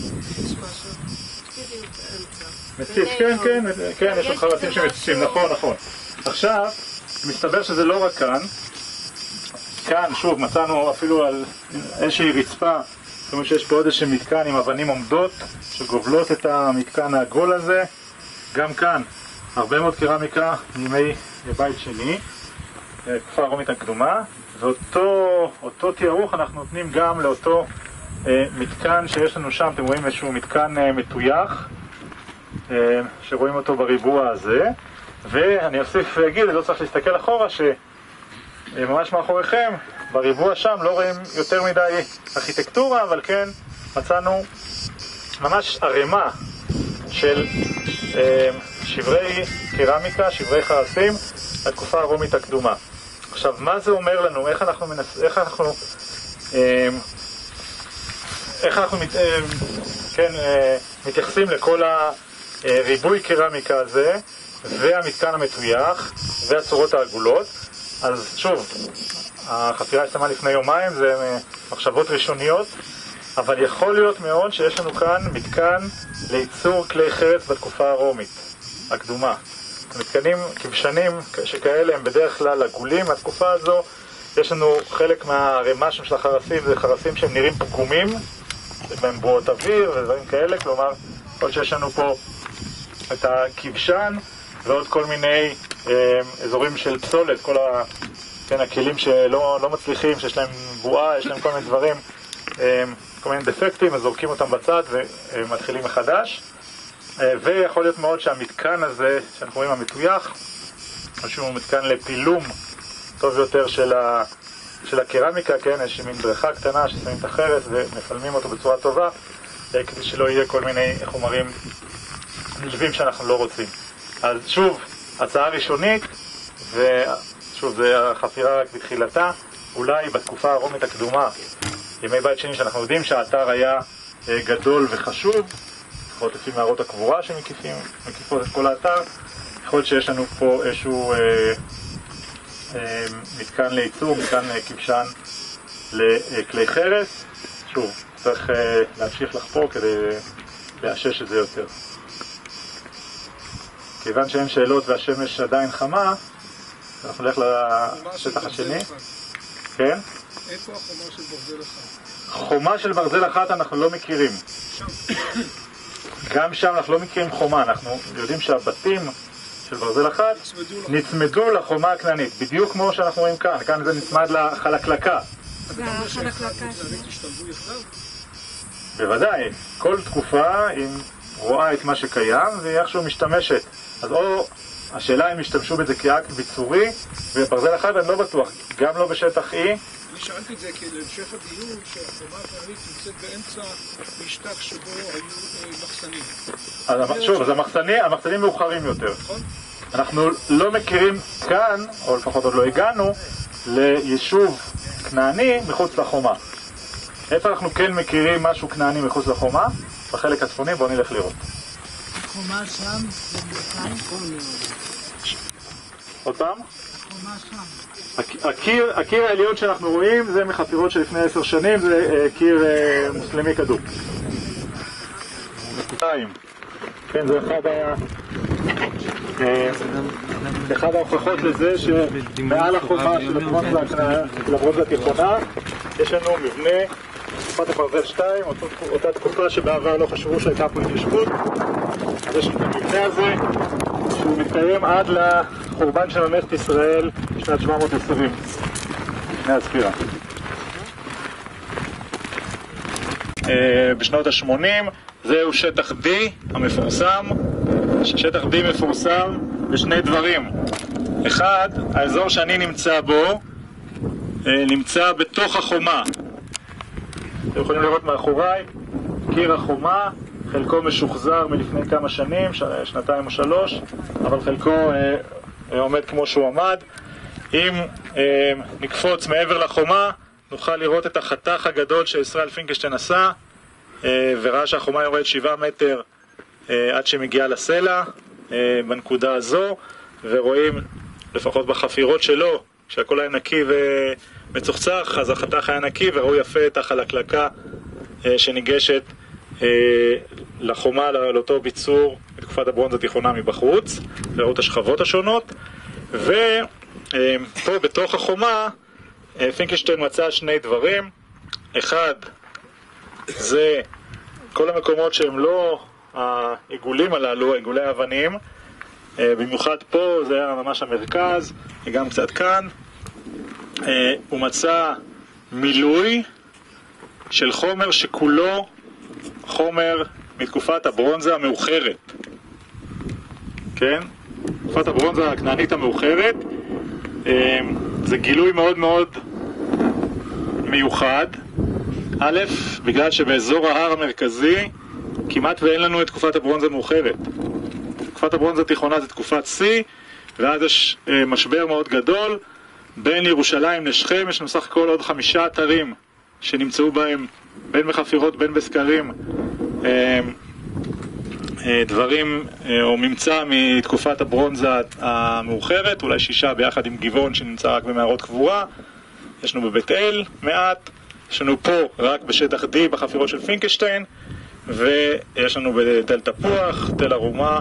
[SPEAKER 1] מציץ, כן, יש עוד חרסים שמציצים, נכון. עכשיו, מסתבר שזה לא רק כאן. כאן, שוב, מצאנו אפילו על איזושהי רצפה, זאת אומרת שיש פה עוד איזשהו מתקן עם אבנים עומדות שגובלות את המתקן העגול הזה. גם כאן, הרבה מאוד קרמיקה מימי בית שני, תקופה הרומית הקדומה, ואותו תיארוך אנחנו נותנים גם לאותו מתקן שיש לנו שם. אתם רואים איזשהו מתקן מטויח, שרואים אותו בריבוע הזה, ואני אוסיף להגיד, לא צריך להסתכל אחורה, שממש מאחוריכם, בריבוע שם לא רואים יותר מדי ארכיטקטורה, אבל כן מצאנו ממש ערימה של שברי קרמיקה, שברי חרסים, לתקופה הרומית הקדומה. עכשיו, מה זה אומר לנו? איך אנחנו מתייחסים לכל הריבוי קרמיקה הזה, והמתקן המטויח, והצורות העגולות? אז שוב, החפירה הסתיימה לפני יומיים, זה מחשבות ראשוניות, אבל יכול להיות מאוד שיש לנו כאן מתקן לייצור כלי חרס בתקופה הרומית הקדומה. מתקנים כבשנים שכאלה הם בדרך כלל עגולים מהתקופה הזו. יש לנו חלק מהרמה של החרסים, זה חרסים שהם נראים פגומים, יש בהם בועות אוויר ודברים כאלה, כלומר, כל שיש לנו פה את הכבשן ועוד כל מיני אזורים של פסולת, כל הכלים שלא מצליחים, שיש להם בועה, יש להם כל מיני דברים, כל מיני דפקטים, אז זורקים אותם בצד ומתחילים מחדש. ויכול להיות מאוד שהמתקן הזה, שאנחנו רואים המטויח, שהוא מתקן לפילום טוב יותר של של הקרמיקה, כן, יש מין בריכה קטנה ששמים את החרס ומפלמים אותו בצורה טובה, כדי שלא יהיה כל מיני חומרים נלווים שאנחנו לא רוצים. אז שוב, הצעה ראשונית, ושוב, זה החפירה רק בתחילתה, אולי בתקופה הרומית הקדומה, ימי בית שני, שאנחנו יודעים שהאתר היה גדול וחשוב, לפחות לפי מערות הקבורה שמקיפות את כל האתר, יכול להיות שיש לנו פה איזשהו מתקן לייצור, מתקן כבשן לכלי חרס. שוב, צריך להמשיך לחפור כדי לאשש את זה יותר. כיוון שאין שאלות והשמש עדיין חמה, אנחנו נלך לשטח השני. כן?
[SPEAKER 2] איפה החומה של ברזל אחת?
[SPEAKER 1] חומה של ברזל אחת אנחנו לא מכירים. גם שם אנחנו לא מכירים חומה, אנחנו יודעים שהבתים של ברזל אחת נצמדו לחומה הכנענית, בדיוק כמו שאנחנו רואים כאן, כאן זה נצמד לחלקלקה.
[SPEAKER 2] והחלקלקה השתלבו יחדיו?
[SPEAKER 1] בוודאי, כל תקופה היא רואה את מה שקיים והיא איכשהו משתמשת. אז או השאלה אם השתמשו בזה כאקט ביצורי, וברזל אחד אני לא בטוח, גם לא בשטח E.
[SPEAKER 2] אני שאלתי את זה להמשך הדיון שהחומה הכנענית נמצאת באמצע משטח שבו היו מחסנים.
[SPEAKER 1] אז שוב, אז המחסנים מאוחרים יותר. אנחנו לא מכירים כאן, או לפחות עוד לא הגענו, ליישוב כנעני מחוץ לחומה. איפה אנחנו כן מכירים משהו כנעני מחוץ לחומה? בחלק הצפוני, בואו נלך לראות.
[SPEAKER 5] החומה שם זה מוכן?
[SPEAKER 1] עוד פעם?
[SPEAKER 5] החומה שם.
[SPEAKER 1] הקיר העליון שאנחנו רואים זה מחפירות של לפני 10 שנים, זה קיר מוסלמי קדום. כן, זה אחד ההוכחות לזה שמעל החומה של הברונזה התיכונה יש לנו מבנה, תקופת הברזל 2, אותה תקופה שבעבר לא חשבו שהייתה פה התיישבות. אז יש לנו את המבנה הזה שהוא מתקיים עד לחורבן של ממלכת ישראל בשנת 720 לפני הספירה. בשנות ה-80 זהו שטח D המפורסם. שטח D מפורסם בשני דברים. אחד, האזור שאני נמצא בו נמצא בתוך החומה. אתם יכולים לראות מאחוריי קיר החומה, חלקו משוחזר מלפני כמה שנים, 2 או 3, אבל חלקו עומד כמו שהוא עמד. אם נקפוץ מעבר לחומה נוכל לראות את החתך הגדול שישראל פינקלשטיין עשה, וראה שהחומה יורד 7 מטר עד שמגיעה לסלע בנקודה הזו, ורואים לפחות בחפירות שלו כשהכל היה נקי ומצוחצח, אז החתך היה נקי וראו יפה את החלקלקה שניגשת לחומה, לאותו ביצור בתקופת הברונזה התיכונה מבחוץ, וראו את השכבות השונות. ופה בתוך החומה פינקלשטיין מצא שני דברים. אחד זה כל המקומות שהם לא העיגולים הללו, עיגולי האבנים, במיוחד פה זה היה ממש המרכז וגם קצת כאן. הוא מצא מילוי של חומר שכולו חומר מתקופת הברונזה המאוחרת, כן? תקופת הברונזה הכנענית המאוחרת. זה גילוי מאוד מאוד מיוחד. א', בגלל שבאזור ההר המרכזי כמעט ואין לנו את תקופת הברונזה המאוחרת. תקופת הברונזה התיכונה זה תקופת C, ואז יש משבר מאוד גדול בין ירושלים לשכם. יש לנו סך הכל עוד 5 אתרים שנמצאו בהם, בין בחפירות בין בסקרים, דברים או ממצא מתקופת הברונזה המאוחרת, אולי 6 ביחד עם גבעון שנמצא רק במערות קבורה. יש לנו בבית אל מעט, יש לנו פה רק בשטח D בחפירות של פינקלשטיין, ויש לנו בתל תפוח, תל ארומה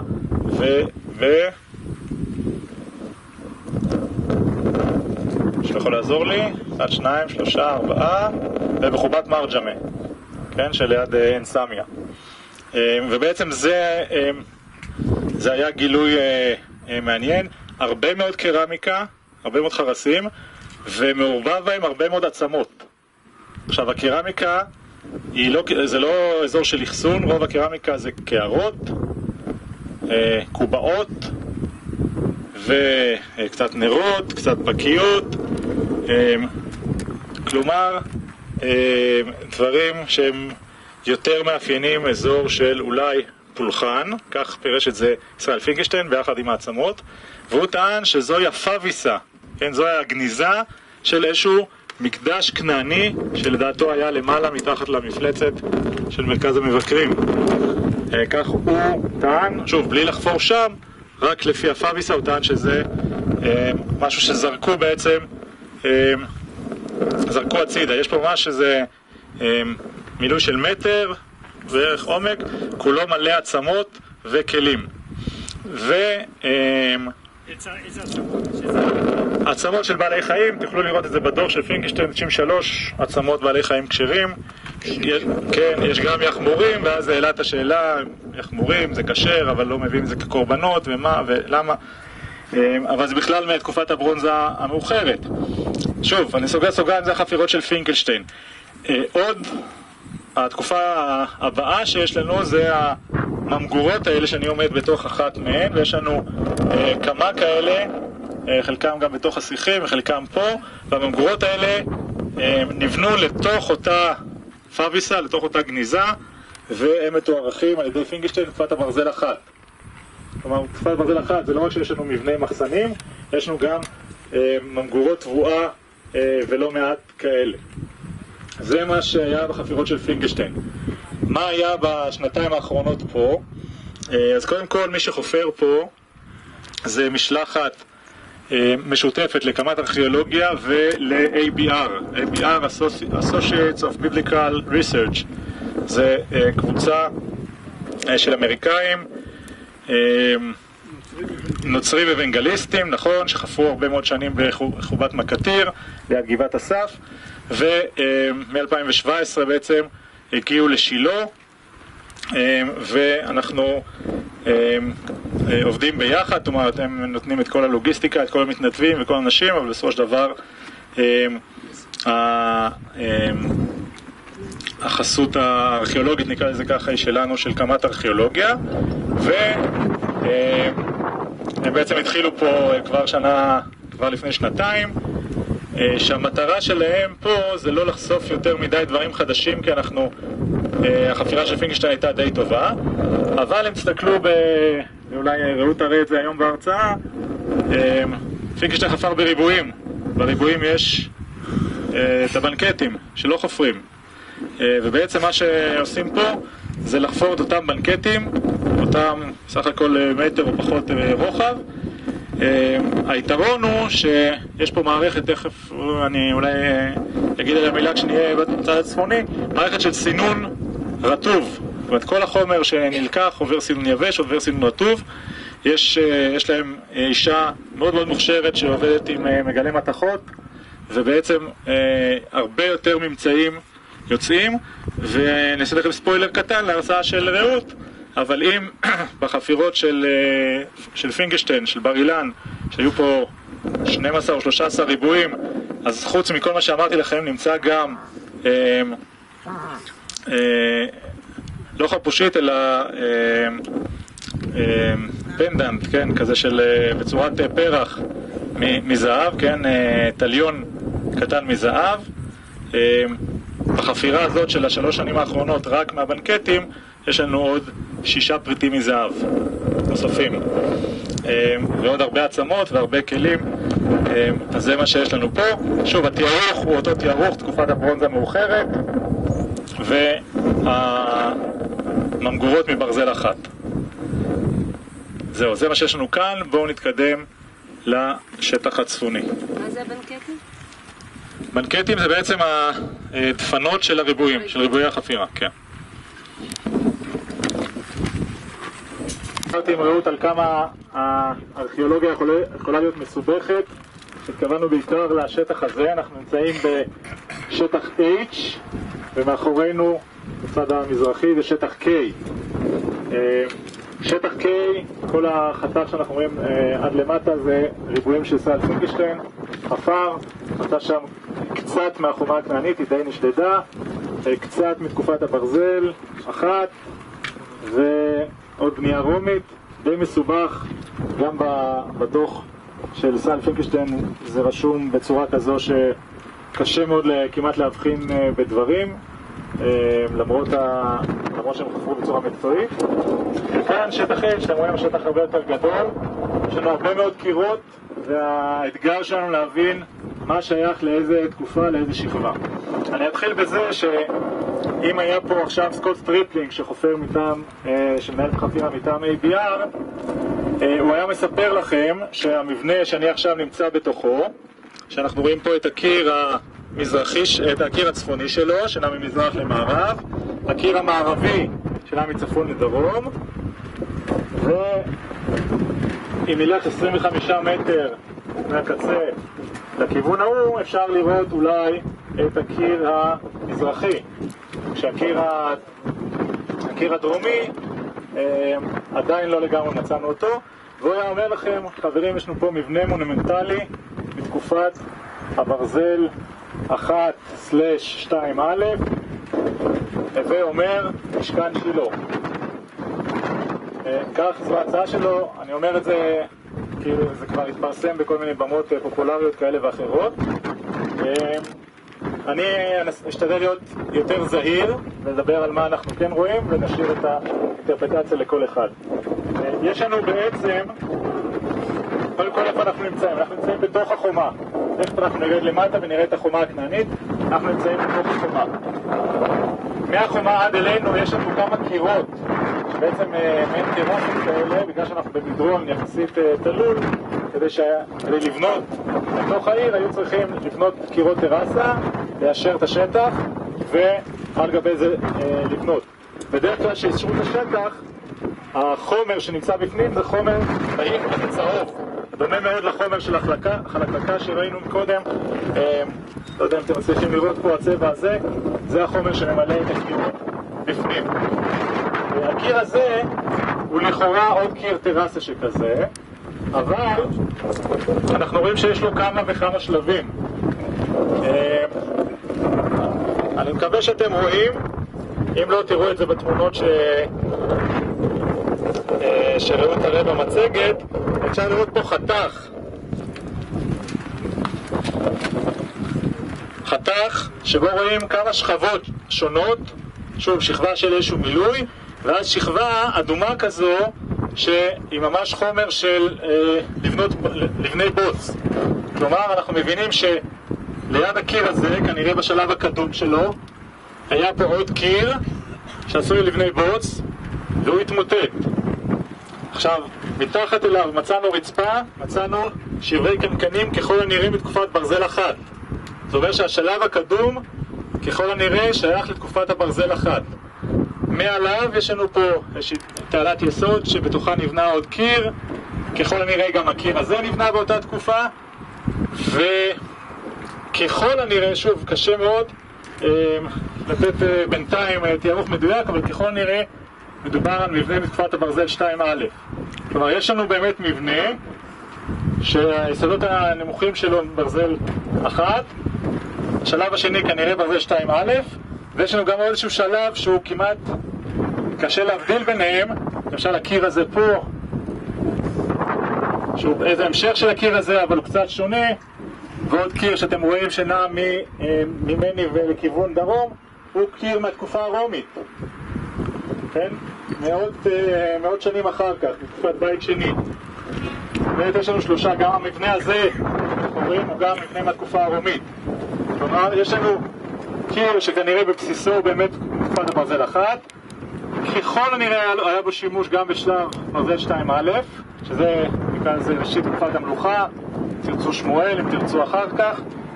[SPEAKER 1] שיכול לעזור לי, 1, 2, 3, 4, ובחובת מרג'מה, כן, שליד עין סמיה. ובעצם זה היה גילוי מעניין. הרבה מאוד קרמיקה, הרבה מאוד חרסים, ומעורבב בהם הרבה מאוד עצמות. עכשיו, הקרמיקה זה לא אזור של אחסון, רוב הקרמיקה זה קערות, קובעות וקצת נרות, קצת בקיות. כלומר דברים שהם יותר מאפיינים אזור של אולי פולחן, כך פירש את זה ישראל פינקלשטיין ביחד עם העצמות, והוא טען שזוהי הפאביסה, כן, זוהי הגניזה של איזשהו מקדש כנעני שלדעתו היה למעלה מתחת למפלצת של מרכז המבקרים. כך הוא טען, שוב, בלי לחפור שם, רק לפי הפאביסה הוא טען שזה משהו שזרקו בעצם, זרקו הצידה. יש פה ממש איזה מילוי של מטר וערך עומק, כולו מלא עצמות וכלים. עצמות של בעלי חיים, תוכלו לראות את זה בדוח של פינקלשטיין, 93 עצמות בעלי חיים כשרים. כן, יש גם יחמורים, ואז העלה את השאלה, יחמורים זה כשר, אבל לא מביאים את זה כקורבנות, ומה ולמה. אבל זה בכלל מתקופת הברונזה המאוחרת. שוב, אני סוגר סוגריים, זה החפירות של פינקלשטיין. עוד, התקופה הבאה שיש לנו זה הממגורות האלה שאני עומד בתוך אחת מהן, ויש לנו כמה כאלה, חלקם גם בתוך השיחים וחלקם פה, והממגורות האלה נבנו לתוך אותה פאביסה, לתוך אותה גניזה, והם מתוארכים על ידי פינקלשטיין תקופת הברזל אחת. כלומר, תקופת הברזל אחת זה לא רק שיש לנו מבני מחסנים, יש לנו גם ממגורות תבואה ולא מעט כאלה. זה מה שהיה בחפירות של פינקלשטיין. מה היה בשנתיים האחרונות פה? אז קודם כל, מי שחופר פה זה משלחת משותפת לקמ"ט ארכיאולוגיה ול-ABR, ABR Associates of Biblical Research. זה קבוצה של אמריקאים, נוצרים ובנגליסטים, נכון, שחפרו הרבה מאוד שנים בחובת מקטיר, ליד גבעת אסף, ומ-2017 בעצם הגיעו לשילה, ואנחנו עובדים ביחד, זאת אומרת, הם נותנים את כל הלוגיסטיקה, את כל המתנדבים וכל האנשים, אבל בסופו של דבר החסות הארכיאולוגית, נקרא לזה ככה, היא שלנו, של קמ"ט ארכיאולוגיה, והם בעצם התחילו פה כבר לפני שנתיים, שהמטרה שלהם פה זה לא לחשוף יותר מדי דברים חדשים, כי החפירה של פינקלשטיין הייתה די טובה, אבל הם תסתכלו אולי ראו תראה את זה היום בהרצאה, פינקלשטיין חפר בריבועים, בריבועים יש את הבנקטים שלא חופרים, ובעצם מה שעושים פה זה לחפור את אותם בנקטים, אותם סך הכל מטר או פחות רוחב. היתרון הוא שיש פה מערכת, תכף אני אולי אגיד עליה מילה כשנהיה בצד הצפוני, מערכת של סינון רטוב. זאת אומרת, כל החומר שנלקח עובר סינון יבש, עובר סינון רטוב. יש להם אישה מאוד מאוד מוכשרת שעובדת עם מגלי מתכות, ובעצם הרבה יותר ממצאים יוצאים. ואני אעשה לכם ספוילר קטן להרצאה של רעות, אבל אם בחפירות של פינקלשטיין, של בר אילן, שהיו פה 12 או 13 ריבועים, אז חוץ מכל מה שאמרתי לכם נמצא גם לא חפושית אלא פנדנט, כן, כזה של בצורת פרח מזהב, כן, טליון קטן מזהב. בחפירה הזאת של השלוש שנים האחרונות, רק מהבנקטים, יש לנו עוד 6 פריטים מזהב נוספים, ועוד הרבה עצמות והרבה כלים. אז זה מה שיש לנו פה. שוב, התיארוך הוא אותו תיארוך, תקופת הברונזה המאוחרת, והממגורות מברזל אחת. זהו, זה מה שיש לנו כאן. בואו נתקדם לשטח הצפוני.
[SPEAKER 6] מה זה הבנקטים?
[SPEAKER 1] בנקטים זה בעצם הדפנות של הריבועים, של ריבועי החפירה, כן. דיברתי עם רעות על כמה הארכיאולוגיה יכולה להיות מסובכת. התכוונו בעיקר לשטח הזה. אנחנו נמצאים בשטח H, ומאחורינו בצד המזרחי זה שטח K. שטח K, כל החתך שאנחנו רואים עד למטה זה ריבועים של ישראל פינקלשטיין חפר. מצא שם קצת מהחומה הכנענית, היא די נשדדה, קצת מתקופת הברזל אחת, ועוד בנייה רומית, די מסובך. גם בדוח של ישראל פינקלשטיין זה רשום בצורה כזו קשה מאוד כמעט להבחין בדברים, למרות שהם חפרו בצורה מקצועית. וכאן שטח A, שאתם רואים שטח הרבה יותר גדול, יש לנו הרבה מאוד קירות, והאתגר שלנו להבין מה שייך לאיזה תקופה, לאיזה שכבה. אני אתחיל בזה שאם היה פה עכשיו סקוט סטריפלינג שחופר מטעם, שמנהל חפירה מטעם ABR, הוא היה מספר לכם שהמבנה שאני עכשיו נמצא בתוכו, שאנחנו רואים פה את הקיר המזרחי, את הקיר הצפוני שלו, שנע ממזרח למערב, הקיר המערבי שנע מצפון לדרום, ואם נלך 25 מטר מהקצה לכיוון ההוא, אפשר לראות אולי את הקיר המזרחי, כשהקיר הדרומי עדיין לא לגמרי מצאנו אותו. והוא היה אומר לכם, חברים, יש לנו פה מבנה מונומנטלי בתקופת הברזל 1/2א', הווה אומר משכן שילה. כך זו ההצעה שלו, אני אומר את זה כאילו זה כבר התפרסם בכל מיני במות פופולריות כאלה ואחרות. אני אשתדל להיות יותר זהיר ולדבר על מה אנחנו כן רואים ונשאיר את האינטרפרטציה לכל אחד. יש לנו בעצם, קודם כל איפה אנחנו נמצאים? אנחנו נמצאים בתוך החומה. תכף אנחנו נרד למטה ונראה את החומה הכנענית. אנחנו נמצאים בתוך החומה. מהחומה עד אלינו יש לנו כמה קירות, שבעצם מעין טרסות כאלה, בגלל שאנחנו במדרון יחסית תלול, כדי לבנות בתוך העיר היו צריכים לבנות קירות טרסה, ליישר את השטח ועל גבי זה לבנות. בדרך כלל שאישרו את השטח, החומר שנמצא בפנים זה חומר בהיר וצהוב, דומה מאוד לחומר של החלקלקה שראינו קודם. לא יודע אם אתם מצליחים לראות פה, הצבע הזה זה החומר שממלא את הקירות בפנים. הקיר הזה הוא לכאורה עוד קיר טרסה שכזה, אבל אנחנו רואים שיש לו כמה וכמה שלבים. אני מקווה שאתם רואים, אם לא תראו את זה בתמונות שראו תראה במצגת, אפשר לראות פה חתך שבו רואים כמה שכבות שונות, שוב שכבה של איזשהו מילוי, ואז שכבה אדומה כזו שהיא ממש חומר של לבני בוץ. כלומר אנחנו מבינים שליד הקיר הזה, כנראה בשלב הקדום שלו, היה פה עוד קיר שעשוי לבני בוץ והוא התמוטט. עכשיו מתחת אליו מצאנו רצפה, מצאנו שברי קנקנים ככל הנראה מתקופת ברזל 1. זאת אומרת שהשלב הקדום ככל הנראה שייך לתקופת הברזל 1. מעליו יש לנו פה תעלת יסוד שבתוכה נבנה עוד קיר, ככל הנראה גם הקיר הזה נבנה באותה תקופה, וככל הנראה, שוב קשה מאוד לתת בינתיים תיארוך מדויק, אבל ככל הנראה מדובר על מבנה מתקופת הברזל 2א'. כלומר יש לנו באמת מבנה שהיסודות הנמוכים שלו ברזל 1, השלב השני כנראה ברזל 2א', ויש לנו גם עוד איזשהו שלב שהוא כמעט קשה להבדיל ביניהם. למשל הקיר הזה פה, שהוא איזה המשך של הקיר הזה אבל הוא קצת שונה, ועוד קיר שאתם רואים שנע ממני ולכיוון דרום, הוא קיר מהתקופה הרומית, כן? מאות שנים אחר כך, בתקופת בית שני. ויש לנו שלושה, גם המבנה הזה רואים הוא גם מבנה מהתקופה הרומית. כלומר יש לנו קיר שכנראה בבסיסו באמת תקופת הברזל 1, ככל הנראה היה בו שימוש גם בשלב ברזל 2א', שזה נקרא לזה ראשית תקופת המלוכה, תרצו שמואל אם תרצו אחר כך,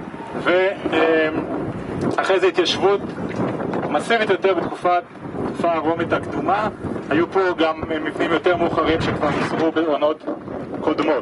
[SPEAKER 1] ואחרי זה התיישבות מסיבית יותר בתקופה הרומית הקדומה. היו פה גם מבנים יותר מאוחרים שכבר נוסרו בעונות קודמות.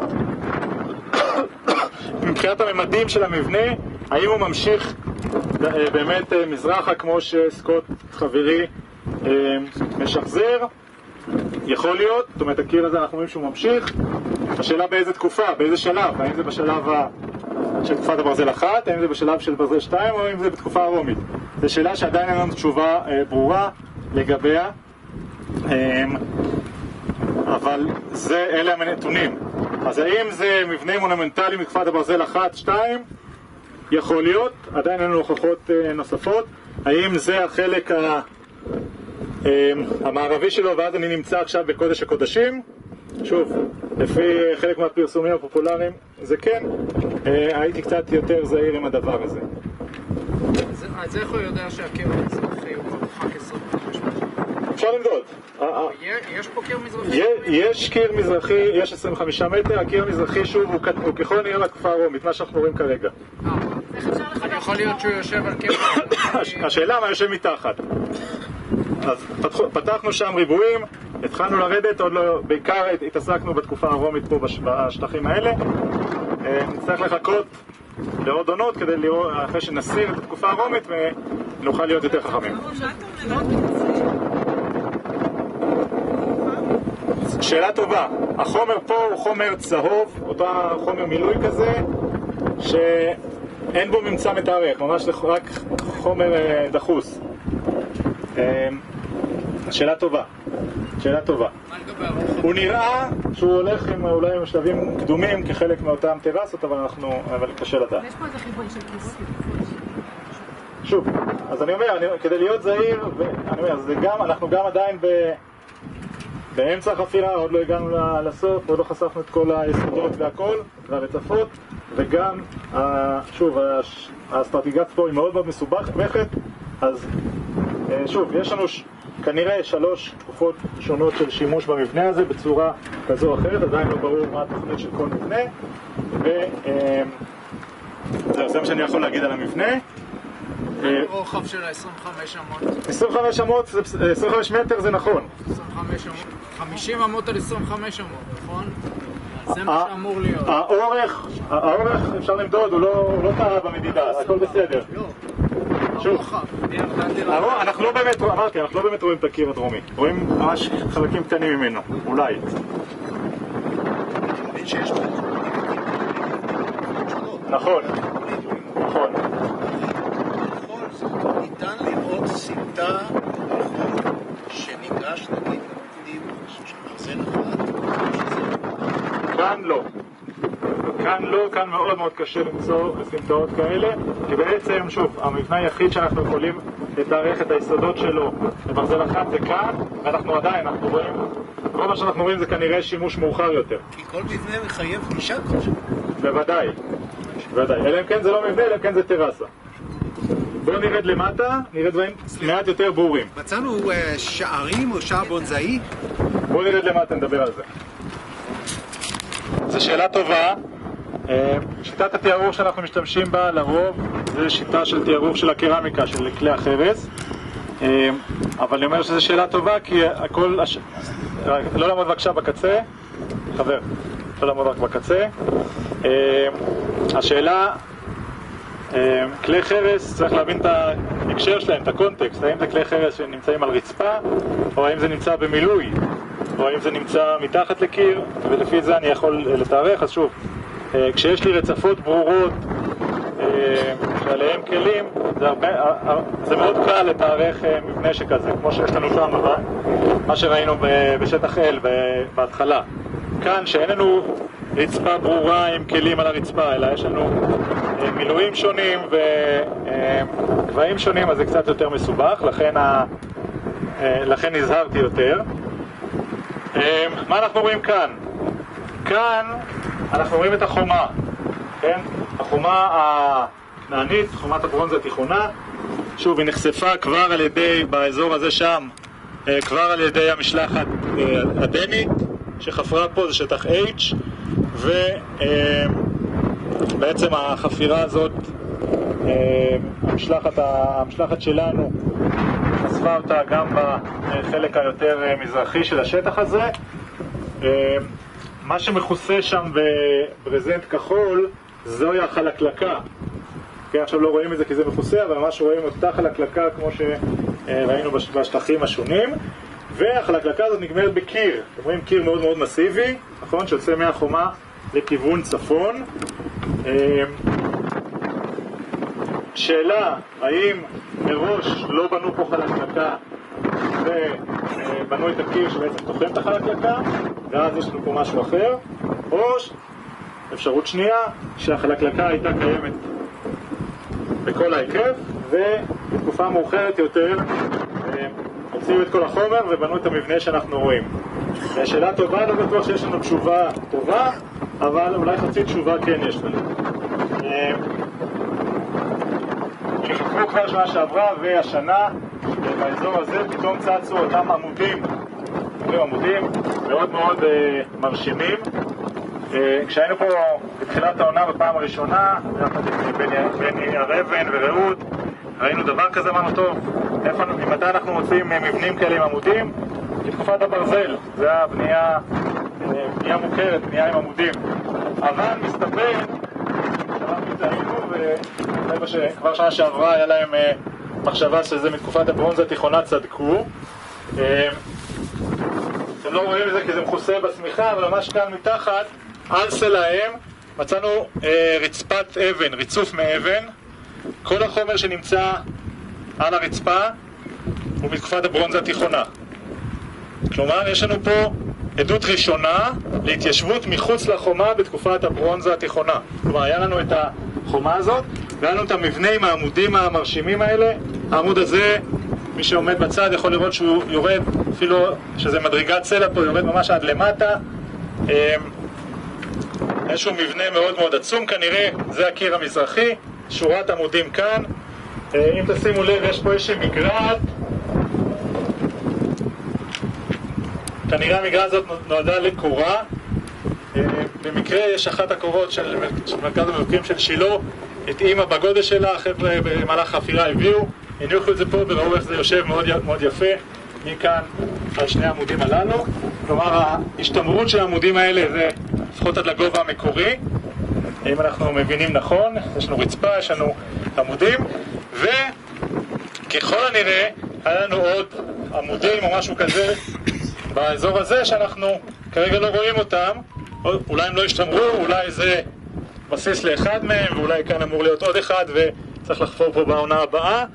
[SPEAKER 1] מבחינת הממדים של המבנה, האם הוא ממשיך באמת מזרחה כמו שסקוט חברי משחזר? יכול להיות, זאת אומרת הקיר הזה אנחנו רואים שהוא ממשיך. השאלה באיזה תקופה, באיזה שלב, האם זה בשלב של תקופת הברזל 1, האם זה בשלב של ברזל 2 או האם זה בתקופה הרומית. זו שאלה שעדיין אין לנו תשובה ברורה לגביה, אבל אלה הנתונים. אז האם זה מבנה מונומנטלי מתקופת הברזל 1, 2? יכול להיות, עדיין אין לנו הוכחות נוספות. האם זה החלק המערבי שלו, ואז אני נמצא עכשיו בקודש הקודשים? שוב, לפי חלק מהפרסומים הפופולריים זה כן. הייתי קצת יותר זהיר עם הדבר הזה.
[SPEAKER 2] אז איך הוא יודע שהקיר המזרחי הוא מרחק 25 מטר?
[SPEAKER 1] אפשר למדוד.
[SPEAKER 2] יש פה קיר מזרחי?
[SPEAKER 1] יש קיר מזרחי, יש 25 מטר. הקיר המזרחי שוב הוא ככל נראה לתקופה הרומית, מה שאנחנו רואים כרגע.
[SPEAKER 2] יכול להיות שהוא יושב על קיר מזרחי?
[SPEAKER 1] השאלה מה יושב מתחת. אז פתחנו שם ריבועים, התחלנו לרדת, עוד לא, בעיקר התעסקנו בתקופה הרומית פה בשטחים האלה. נצטרך לחכות לעוד עונות כדי לראות, אחרי שנסיר את התקופה הרומית ונוכל להיות יותר חכמים. שאלה טובה. החומר פה הוא חומר צהוב, אותו חומר מילוי כזה, שאין בו ממצא מתארך, ממש רק חומר דחוס. שאלה טובה. שאלה טובה. הוא נראה שהוא הולך עם אולי עם שלבים קדומים כחלק מאותם טרסות, אבל קשה לדעת.
[SPEAKER 5] יש פה איזה חיבור של קיבוץ.
[SPEAKER 1] שוב, אז אני אומר, כדי להיות זהיר, אני אומר, אנחנו גם עדיין באמצע החפירה, עוד לא הגענו לסוף, עוד לא חשפנו את כל היסודות והכל, והרצפות, וגם, שוב, הסטרטיגציה פה היא מאוד מאוד מסובכת, אז שוב, יש לנו כנראה 3 תקופות שונות של שימוש במבנה הזה בצורה כזו או אחרת, עדיין לא ברור מה התוכנית של כל מבנה, וזה מה שאני יכול להגיד על המבנה.
[SPEAKER 2] רוחב של 25 אמות.
[SPEAKER 1] 25 אמות, 25 מטר זה נכון.
[SPEAKER 2] 25 אמות, 50 אמות על 25 אמות, נכון? זה מה שאמור להיות.
[SPEAKER 1] האורך אפשר למדוד, הוא לא טעה במדידה, הכל בסדר. שוב, אנחנו לא באמת, אמרתי, אנחנו לא באמת רואים את הקיר הדרומי, רואים ממש חלקים קטנים ממנו, אולי. נכון, נכון.
[SPEAKER 2] ניתן לראות סמטה בחור שניגש נגיד זה נכון?
[SPEAKER 1] כאן לא. כאן לא, כאן מאוד מאוד קשה למצוא סמטאות כאלה, כי בעצם, שוב, המבנה היחיד שאנחנו יכולים לתארך את היסודות שלו בברזל אחד זה כאן, ואנחנו עדיין, אנחנו רואים, כל מה שאנחנו רואים זה כנראה שימוש מאוחר יותר.
[SPEAKER 2] כי כל מבנה מחייב גישה כלשהו.
[SPEAKER 1] בוודאי, בוודאי. אלא אם כן זה לא מבנה, אלא אם כן זה טרסה. בואו נרד למטה, נרד דברים מעט יותר ברורים.
[SPEAKER 2] מצאנו שערים או שער בונזאי?
[SPEAKER 1] בואו נרד למטה, נדבר על זה. זו שאלה טובה. שיטת התיארוך שאנחנו משתמשים בה לרוב זה שיטה של תיארוך של הקרמיקה, של כלי החרס. אבל אני אומר שזו שאלה טובה כי הכל... לא לעמוד בבקשה בקצה. חבר, לא לעמוד רק בקצה. השאלה... כלי חרס, צריך להבין את ההקשר שלהם, את הקונטקסט, האם זה כלי חרס שנמצאים על רצפה, או האם זה נמצא במילוי, או האם זה נמצא מתחת לקיר, ולפי זה אני יכול לתארך. אז שוב, כשיש לי רצפות ברורות שעליהם כלים, זה מאוד קל לתארך מבנה שכזה, כמו שיש לנו שם, מה שראינו בשטח אל בהתחלה. כאן שאין לנו רצפה ברורה עם כלים על הרצפה, אלא יש לנו מילואים שונים וגבהים שונים, אז זה קצת יותר מסובך, לכן נזהרתי יותר. מה אנחנו רואים כאן? כאן אנחנו רואים את החומה, כן? החומה הנענית, חומת הברונזה התיכונה. שוב, היא נחשפה כבר על ידי, באזור הזה שם, כבר על ידי המשלחת הדנית שחפרה פה, זה שטח H, ובעצם החפירה הזאת, המשלחת שלנו חשפה אותה גם בחלק היותר מזרחי של השטח הזה. מה שמכוסה שם בברזנט כחול זוהי החלקלקה. כן, עכשיו לא רואים את זה כי זה מכוסה, אבל ממש רואים אותה חלקלקה כמו שראינו בשטחים השונים. והחלקלקה הזאת נגמרת בקיר. אתם רואים קיר מאוד מאוד מסיבי, נכון? שיוצא מהחומה לכיוון צפון. שאלה, האם מראש לא בנו פה חלקלקה ובנו את הקיר שבעצם תוחם את החלקלקה, ואז יש לנו פה משהו אחר, או אפשרות שנייה, שהחלקלקה הייתה קיימת בכל ההיקף, ובתקופה מאוחרת יותר הוציאו את כל החומר ובנו את המבנה שאנחנו רואים. שאלה טובה, לא בטוח שיש לנו תשובה טובה, אבל אולי חצי תשובה כן יש לנו. שחקרו כבר שנה שעברה והשנה באזור הזה פתאום צצו אותם עמודים מאוד מאוד מרשימים. כשהיינו פה בתחילת העונה בפעם הראשונה, בני הרבן ורעות, ראינו דבר כזה, אמרנו טוב, ממתי אנחנו מוצאים מבנים כאלה עם עמודים? בתקופת הברזל, זה הבנייה מוכרת, בנייה עם עמודים. אבל מסתבר, שאנחנו טעינו, וכבר שנה שעברה היה להם מחשבה שזה מתקופת הברונזה התיכונה, צדקו. אתם לא רואים את זה כי זה מכוסה בסמיכה, אבל ממש כאן מתחת, על סלעים, מצאנו רצפת אבן, ריצוף מאבן. כל החומר שנמצא על הרצפה הוא מתקופת הברונזה התיכונה. כלומר, יש לנו פה עדות ראשונה להתיישבות מחוץ לחומה בתקופת הברונזה התיכונה. כלומר, היה לנו את החומה הזאת, והיה לנו את המבנה עם העמודים המרשימים האלה. העמוד הזה, מי שעומד בצד יכול לראות שהוא יורד, אפילו שזה מדרגת סלע פה, יורד ממש עד למטה. איזשהו מבנה מאוד מאוד עצום כנראה, זה הקיר המזרחי, שורת עמודים כאן. אם תשימו לב, יש פה איזושהי מגרעת. כנראה המגרעה הזאת נועדה לקורה. במקרה יש אחת הקורות של מרכז המבקרים של שילה, התאימה בגודל שלה, החבר'ה במהלך החפירה הניחו את זה פה וראו איך זה יושב מאוד מאוד יפה מכאן על שני העמודים הללו. כלומר, ההשתמרות של העמודים האלה זה לפחות עד לגובה המקורי, אם אנחנו מבינים נכון. יש לנו רצפה, יש לנו עמודים, וככל הנראה היה לנו עוד עמודים או משהו כזה באזור הזה שאנחנו כרגע לא רואים אותם. אולי הם לא השתמרו, אולי זה בסיס לאחד מהם, ואולי כאן אמור להיות עוד אחד וצריך לחפור פה בעונה הבאה.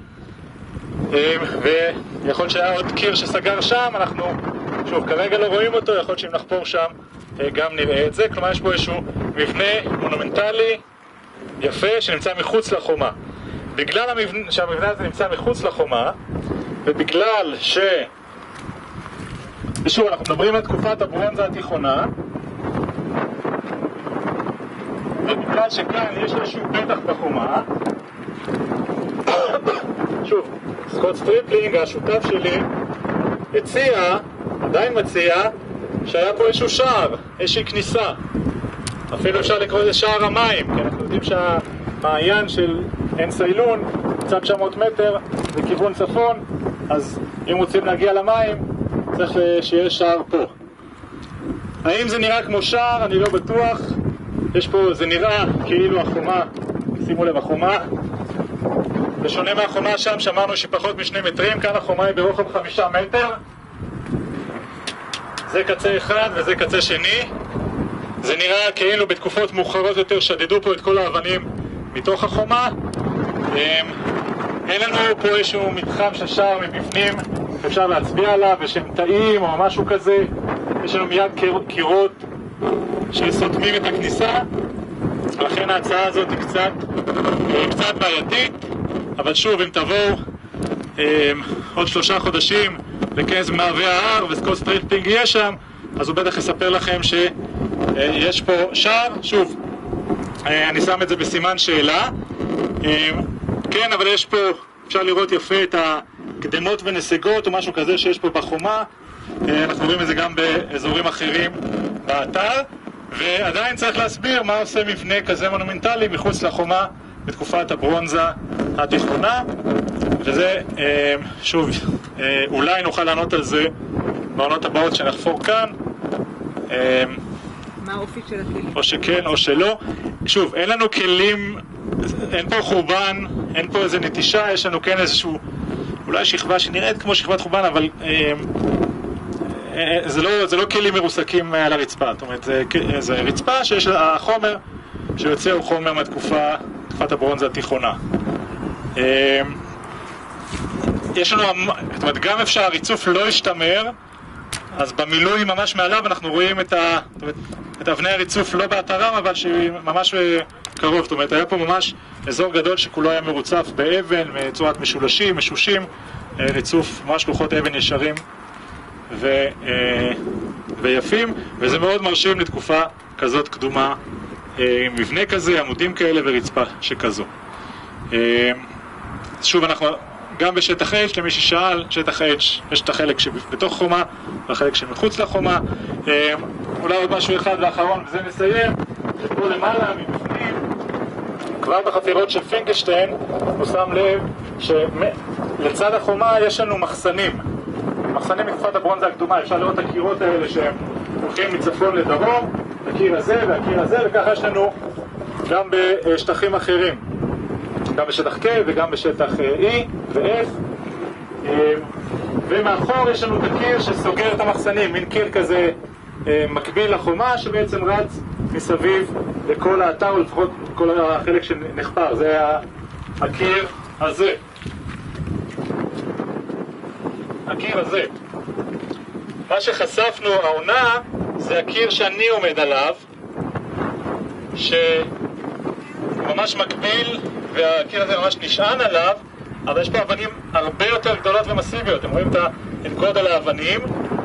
[SPEAKER 1] ויכול להיות שהיה עוד קיר שסגר שם, אנחנו שוב כרגע לא רואים אותו, יכול להיות שאם נחפור שם גם נראה את זה. כלומר, יש פה איזשהו מבנה מונומנטלי יפה שנמצא מחוץ לחומה. בגלל שהמבנה הזה נמצא מחוץ לחומה, ובגלל ושוב, אנחנו מדברים על תקופת הברונזה התיכונה, ובגלל שכאן יש איזשהו פתח בחומה, שוב, סקוט סטריפלינג, השותף שלי, עדיין מציע, שהיה פה איזשהו שער, איזושהי כניסה. אפילו אפשר לקרוא לזה שער המים, כי אנחנו יודעים שהמעיין של עין סיילון, קצת 900 מטר, לכיוון צפון, אז אם רוצים להגיע למים, צריך שיהיה שער פה. האם זה נראה כמו שער? אני לא בטוח. זה נראה כאילו החומה, שימו לב, החומה, בשונה מהחומה שם, שמענו שפחות מ2 מטרים, כאן החומה היא ברוחב 5 מטר. זה קצה אחד וזה קצה שני. זה נראה כאילו בתקופות מאוחרות יותר שדדו פה את כל האבנים מתוך החומה. אין לנו פה איזשהו מתחם של שער מבפנים, אפשר להצביע עליו, ושהם תאים או משהו כזה. יש לנו מיד קירות שסותמים את הכניסה, לכן ההצעה הזאת היא קצת בעייתית. אבל שוב, אם תבואו עוד 3 חודשים לכנס במערבי ההר וסקוט סטריפלינג יהיה שם, אז הוא בטח יספר לכם שיש פה שער. שוב, אני שם את זה בסימן שאלה. כן, אבל יש פה, אפשר לראות יפה את הקדמות ונסיגות או משהו כזה שיש פה בחומה. אנחנו רואים את זה גם באזורים אחרים באתר, ועדיין צריך להסביר מה עושה מבנה כזה מונומנטלי מחוץ לחומה בתקופת הברונזה התיכונה. וזה, שוב, אולי נוכל לענות על זה בעונות הבאות שנחפור כאן.
[SPEAKER 4] מה האופי של הכלים?
[SPEAKER 1] או שכן או שלא. שוב, אין לנו כלים, אין פה חורבן, אין פה איזה נטישה, יש לנו כן איזשהו, אולי שכבה שנראית כמו שכבת חורבן, אבל זה לא כלים מרוסקים על הרצפה. זאת אומרת, זה רצפה שיש החומר שיוצא הוא חומר מתקופת הברונזה התיכונה. יש לנו, זאת אומרת, גם אפשר, הריצוף לא ישתמר, אז במילוי ממש מעליו אנחנו רואים את את אבני הריצוף לא באתרם, אבל שממש קרוב. זאת אומרת, היה פה ממש אזור גדול שכולו היה מרוצף באבן, מצורת משולשים, משושים, ריצוף, ממש לוחות אבן ישרים ויפים, וזה מאוד מרשים לתקופה כזאת קדומה, מבנה כזה, עמודים כאלה ורצפה שכזו. שוב, אנחנו גם בשטח H, למי ששאל, שטח H, יש את החלק שבתוך חומה והחלק שמחוץ לחומה. אולי עוד משהו אחד ואחרון, וזה מסיים, שפה למעלה, מבפנים, כבר בחפירות של פינקלשטיין, הוא שם לב שלצד החומה יש לנו מחסנים. מחסנים מתקופת הברונזה הקדומה, אפשר לראות את הקירות האלה שהם הולכים מצפון לדרום, הקיר הזה והקיר הזה, וככה יש לנו גם בשטחים אחרים, גם בשטח K וגם בשטח E ו-F. ומאחור יש לנו את הקיר שסוגר את המחסנים, מין קיר כזה מקביל לחומה שבעצם רץ מסביב לכל האתר, או לפחות כל החלק שנחפר. זה הקיר הזה, הקיר הזה. מה שחשפנו העונה זה הקיר שאני עומד עליו, שממש מקביל, והקיר הזה ממש נשען עליו, אבל יש פה אבנים הרבה יותר גדולות ומסיביות. אתם רואים את גודל האבנים,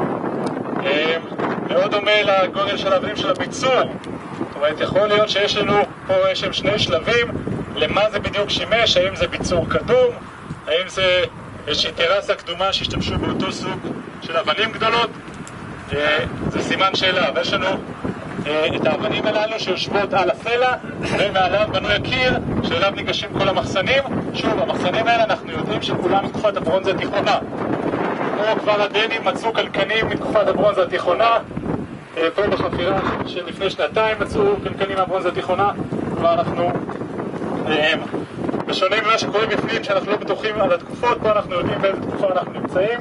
[SPEAKER 1] מאוד דומה לגודל של האבנים של הביצור. זאת אומרת, יכול להיות שיש לנו פה שני שלבים למה זה בדיוק שימש, האם זה ביצור קדום, האם זה איזושהי טרסה קדומה שהשתמשו באותו סוג של אבנים גדולות. זה סימן שאלה, ויש לנו את האבנים הללו שיושבות על הסלע, ומעליו בנוי הקיר שאליו ניגשים כל המחסנים. שוב, המחסנים האלה אנחנו יודעים שכולם מתקופת הברונזה התיכונה. פה כבר הדנים מצאו קלקנים מתקופת הברונזה התיכונה, פה בחפירה של לפני שנתיים מצאו קלקנים מהברונזה התיכונה. כבר אנחנו, בשונה ממה שקורה בפנים שאנחנו לא בטוחים על התקופות, פה אנחנו יודעים באיזה תקופה אנחנו נמצאים.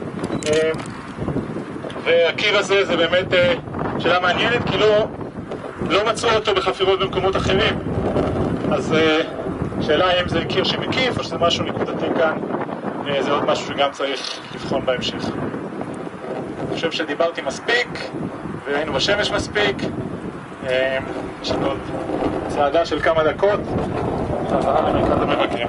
[SPEAKER 1] והקיר הזה זה באמת שאלה מעניינת, כי לא מצאו אותו בחפירות במקומות אחרים. אז שאלה האם זה קיר שמקיף או שזה משהו נקודתי כאן, זה עוד משהו שגם צריך לבחון בהמשך. אני חושב שדיברתי מספיק והיינו בשמש מספיק. יש לנו עוד צעדה של כמה דקות חזרה למרכז המבקר.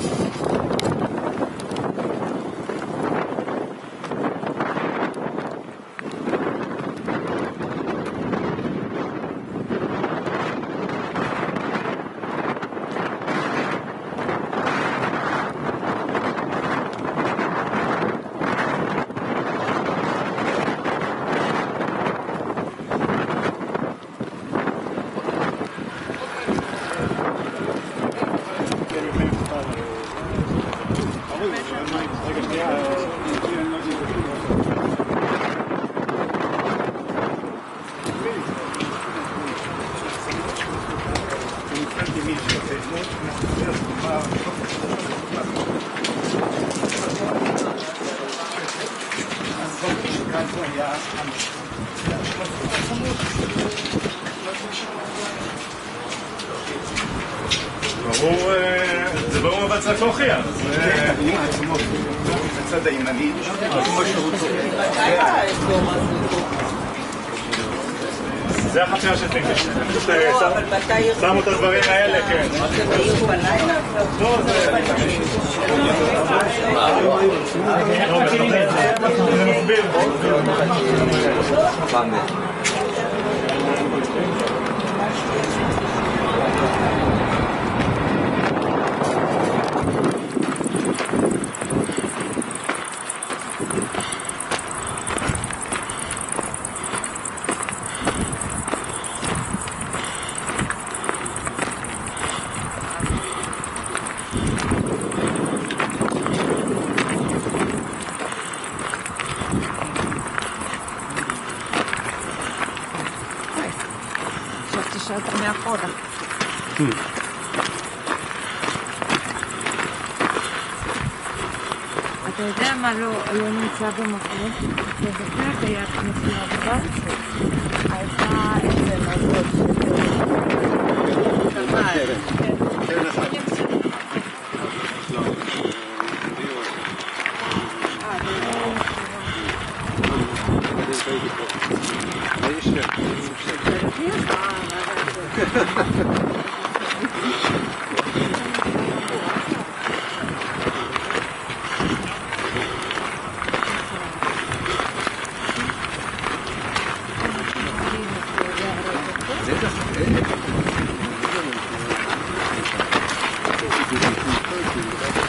[SPEAKER 6] זה ברור אבל צריך להוכיח.
[SPEAKER 2] בצד הימני,
[SPEAKER 1] זה החפירה של פינקלשטיין. שמו את הדברים האלה, כן.
[SPEAKER 3] זה בעיר בלילה?
[SPEAKER 1] לא, זה מסביר.
[SPEAKER 5] חשבתי שאתה מאחורה. אתה יודע מה לא נמצא במקום? בבקעת היה מסירה דבר? הייתה איזה מזות.
[SPEAKER 2] בטח,